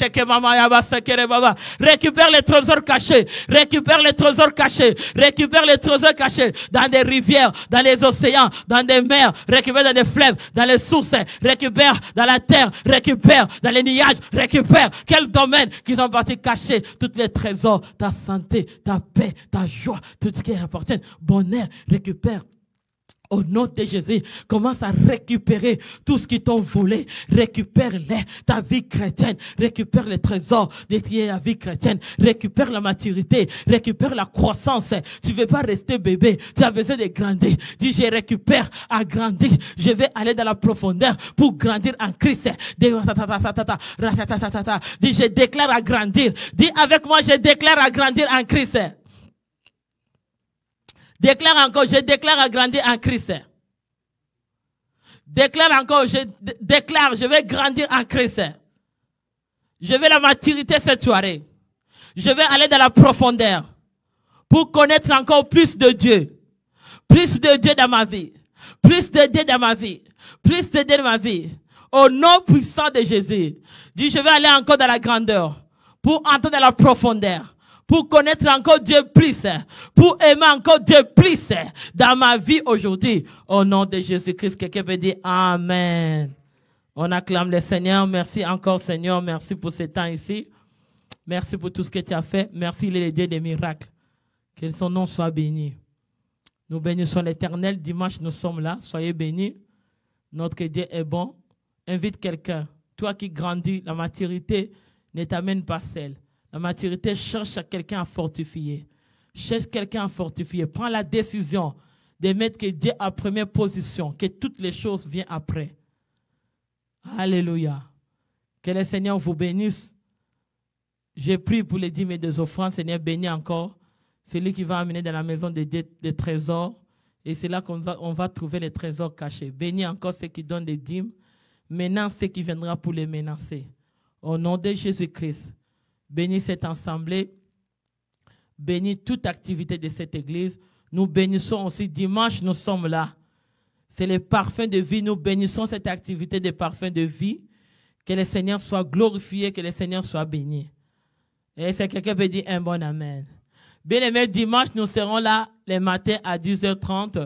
les trésors cachés, récupère les trésors cachés, récupère les trésors cachés dans des rivières, dans les océans, dans des mers, récupère dans des fleuves, dans les sources, récupère dans la terre, récupère dans les nuages, récupère quel domaine qu'ils ont parti cacher, tous les trésors, ta santé, ta paix, ta joie, tout ce qui appartient, bonheur, récupère. Au nom de Jésus, commence à récupérer tout ce qui t'ont volé. Récupère-les, ta vie chrétienne. Récupère les trésors de ta vie chrétienne. Récupère la maturité. Récupère la croissance. Tu ne veux pas rester bébé. Tu as besoin de grandir. Dis, je récupère à grandir. Je vais aller dans la profondeur pour grandir en Christ. Dis, je déclare à grandir. Dis avec moi, je déclare à grandir en Christ. Déclare encore, je déclare à grandir en Christ. Déclare encore, je déclare, je vais grandir en Christ. Je vais la maturité cette soirée. Je vais aller dans la profondeur pour connaître encore plus de Dieu. Plus de Dieu dans ma vie. Plus de Dieu dans ma vie. Plus de Dieu dans ma vie. Au nom puissant de Jésus. Dis, je vais aller encore dans la grandeur pour entrer dans la profondeur. Pour connaître encore Dieu plus, pour aimer encore Dieu plus dans ma vie aujourd'hui. Au nom de Jésus-Christ, quelqu'un peut dire Amen. On acclame le Seigneur. Merci encore Seigneur. Merci pour ce temps ici. Merci pour tout ce que tu as fait. Merci, il est le Dieu des miracles. Que son nom soit béni. Nous bénissons l'Éternel. Dimanche, nous sommes là. Soyez bénis. Notre Dieu est bon. Invite quelqu'un. Toi qui grandis, la maturité ne t'amène pas seul. La maturité cherche quelqu'un à fortifier. Cherche quelqu'un à fortifier. Prends la décision de mettre que Dieu à première position, que toutes les choses viennent après. Alléluia. Que le Seigneur vous bénisse. J'ai prié pour les dîmes et des offrandes. Seigneur, bénis encore. C'est lui qui va amener dans la maison des trésors. Et c'est là qu'on va trouver les trésors cachés. Bénis encore ceux qui donnent des dîmes. Menace ceux qui viendront pour les menacer. Au nom de Jésus-Christ. Bénis cette assemblée, bénis toute activité de cette église. Nous bénissons aussi dimanche, nous sommes là. C'est le parfum de vie, nous bénissons cette activité de parfum de vie. Que le Seigneur soit glorifié, que le Seigneur soit béni. Et si quelqu'un peut dire un bon amen. Bien aimé, dimanche, nous serons là le matin à 10h30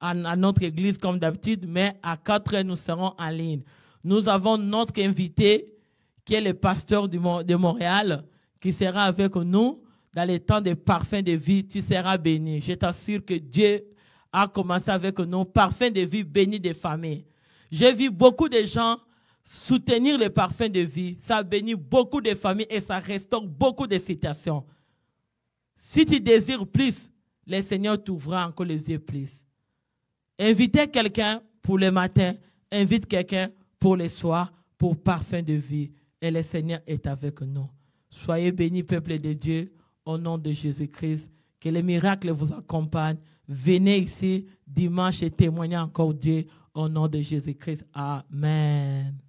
à notre église comme d'habitude, mais à 4 heures, nous serons en ligne. Nous avons notre invité qui est le pasteur de Montréal qui sera avec nous dans les temps des parfums de vie. Tu seras béni. Je t'assure que Dieu a commencé avec nous. Parfum de vie, béni des familles. J'ai vu beaucoup de gens soutenir les parfums de vie. Ça bénit beaucoup de familles et ça restaure beaucoup de situations. Si tu désires plus, le Seigneur t'ouvrira encore les yeux plus. Invitez quelqu'un pour le matin, invite quelqu'un pour le soir, pour parfum de vie. Et le Seigneur est avec nous. Soyez bénis, peuple de Dieu, au nom de Jésus-Christ. Que les miracles vous accompagnent. Venez ici dimanche et témoignez encore Dieu au nom de Jésus-Christ. Amen.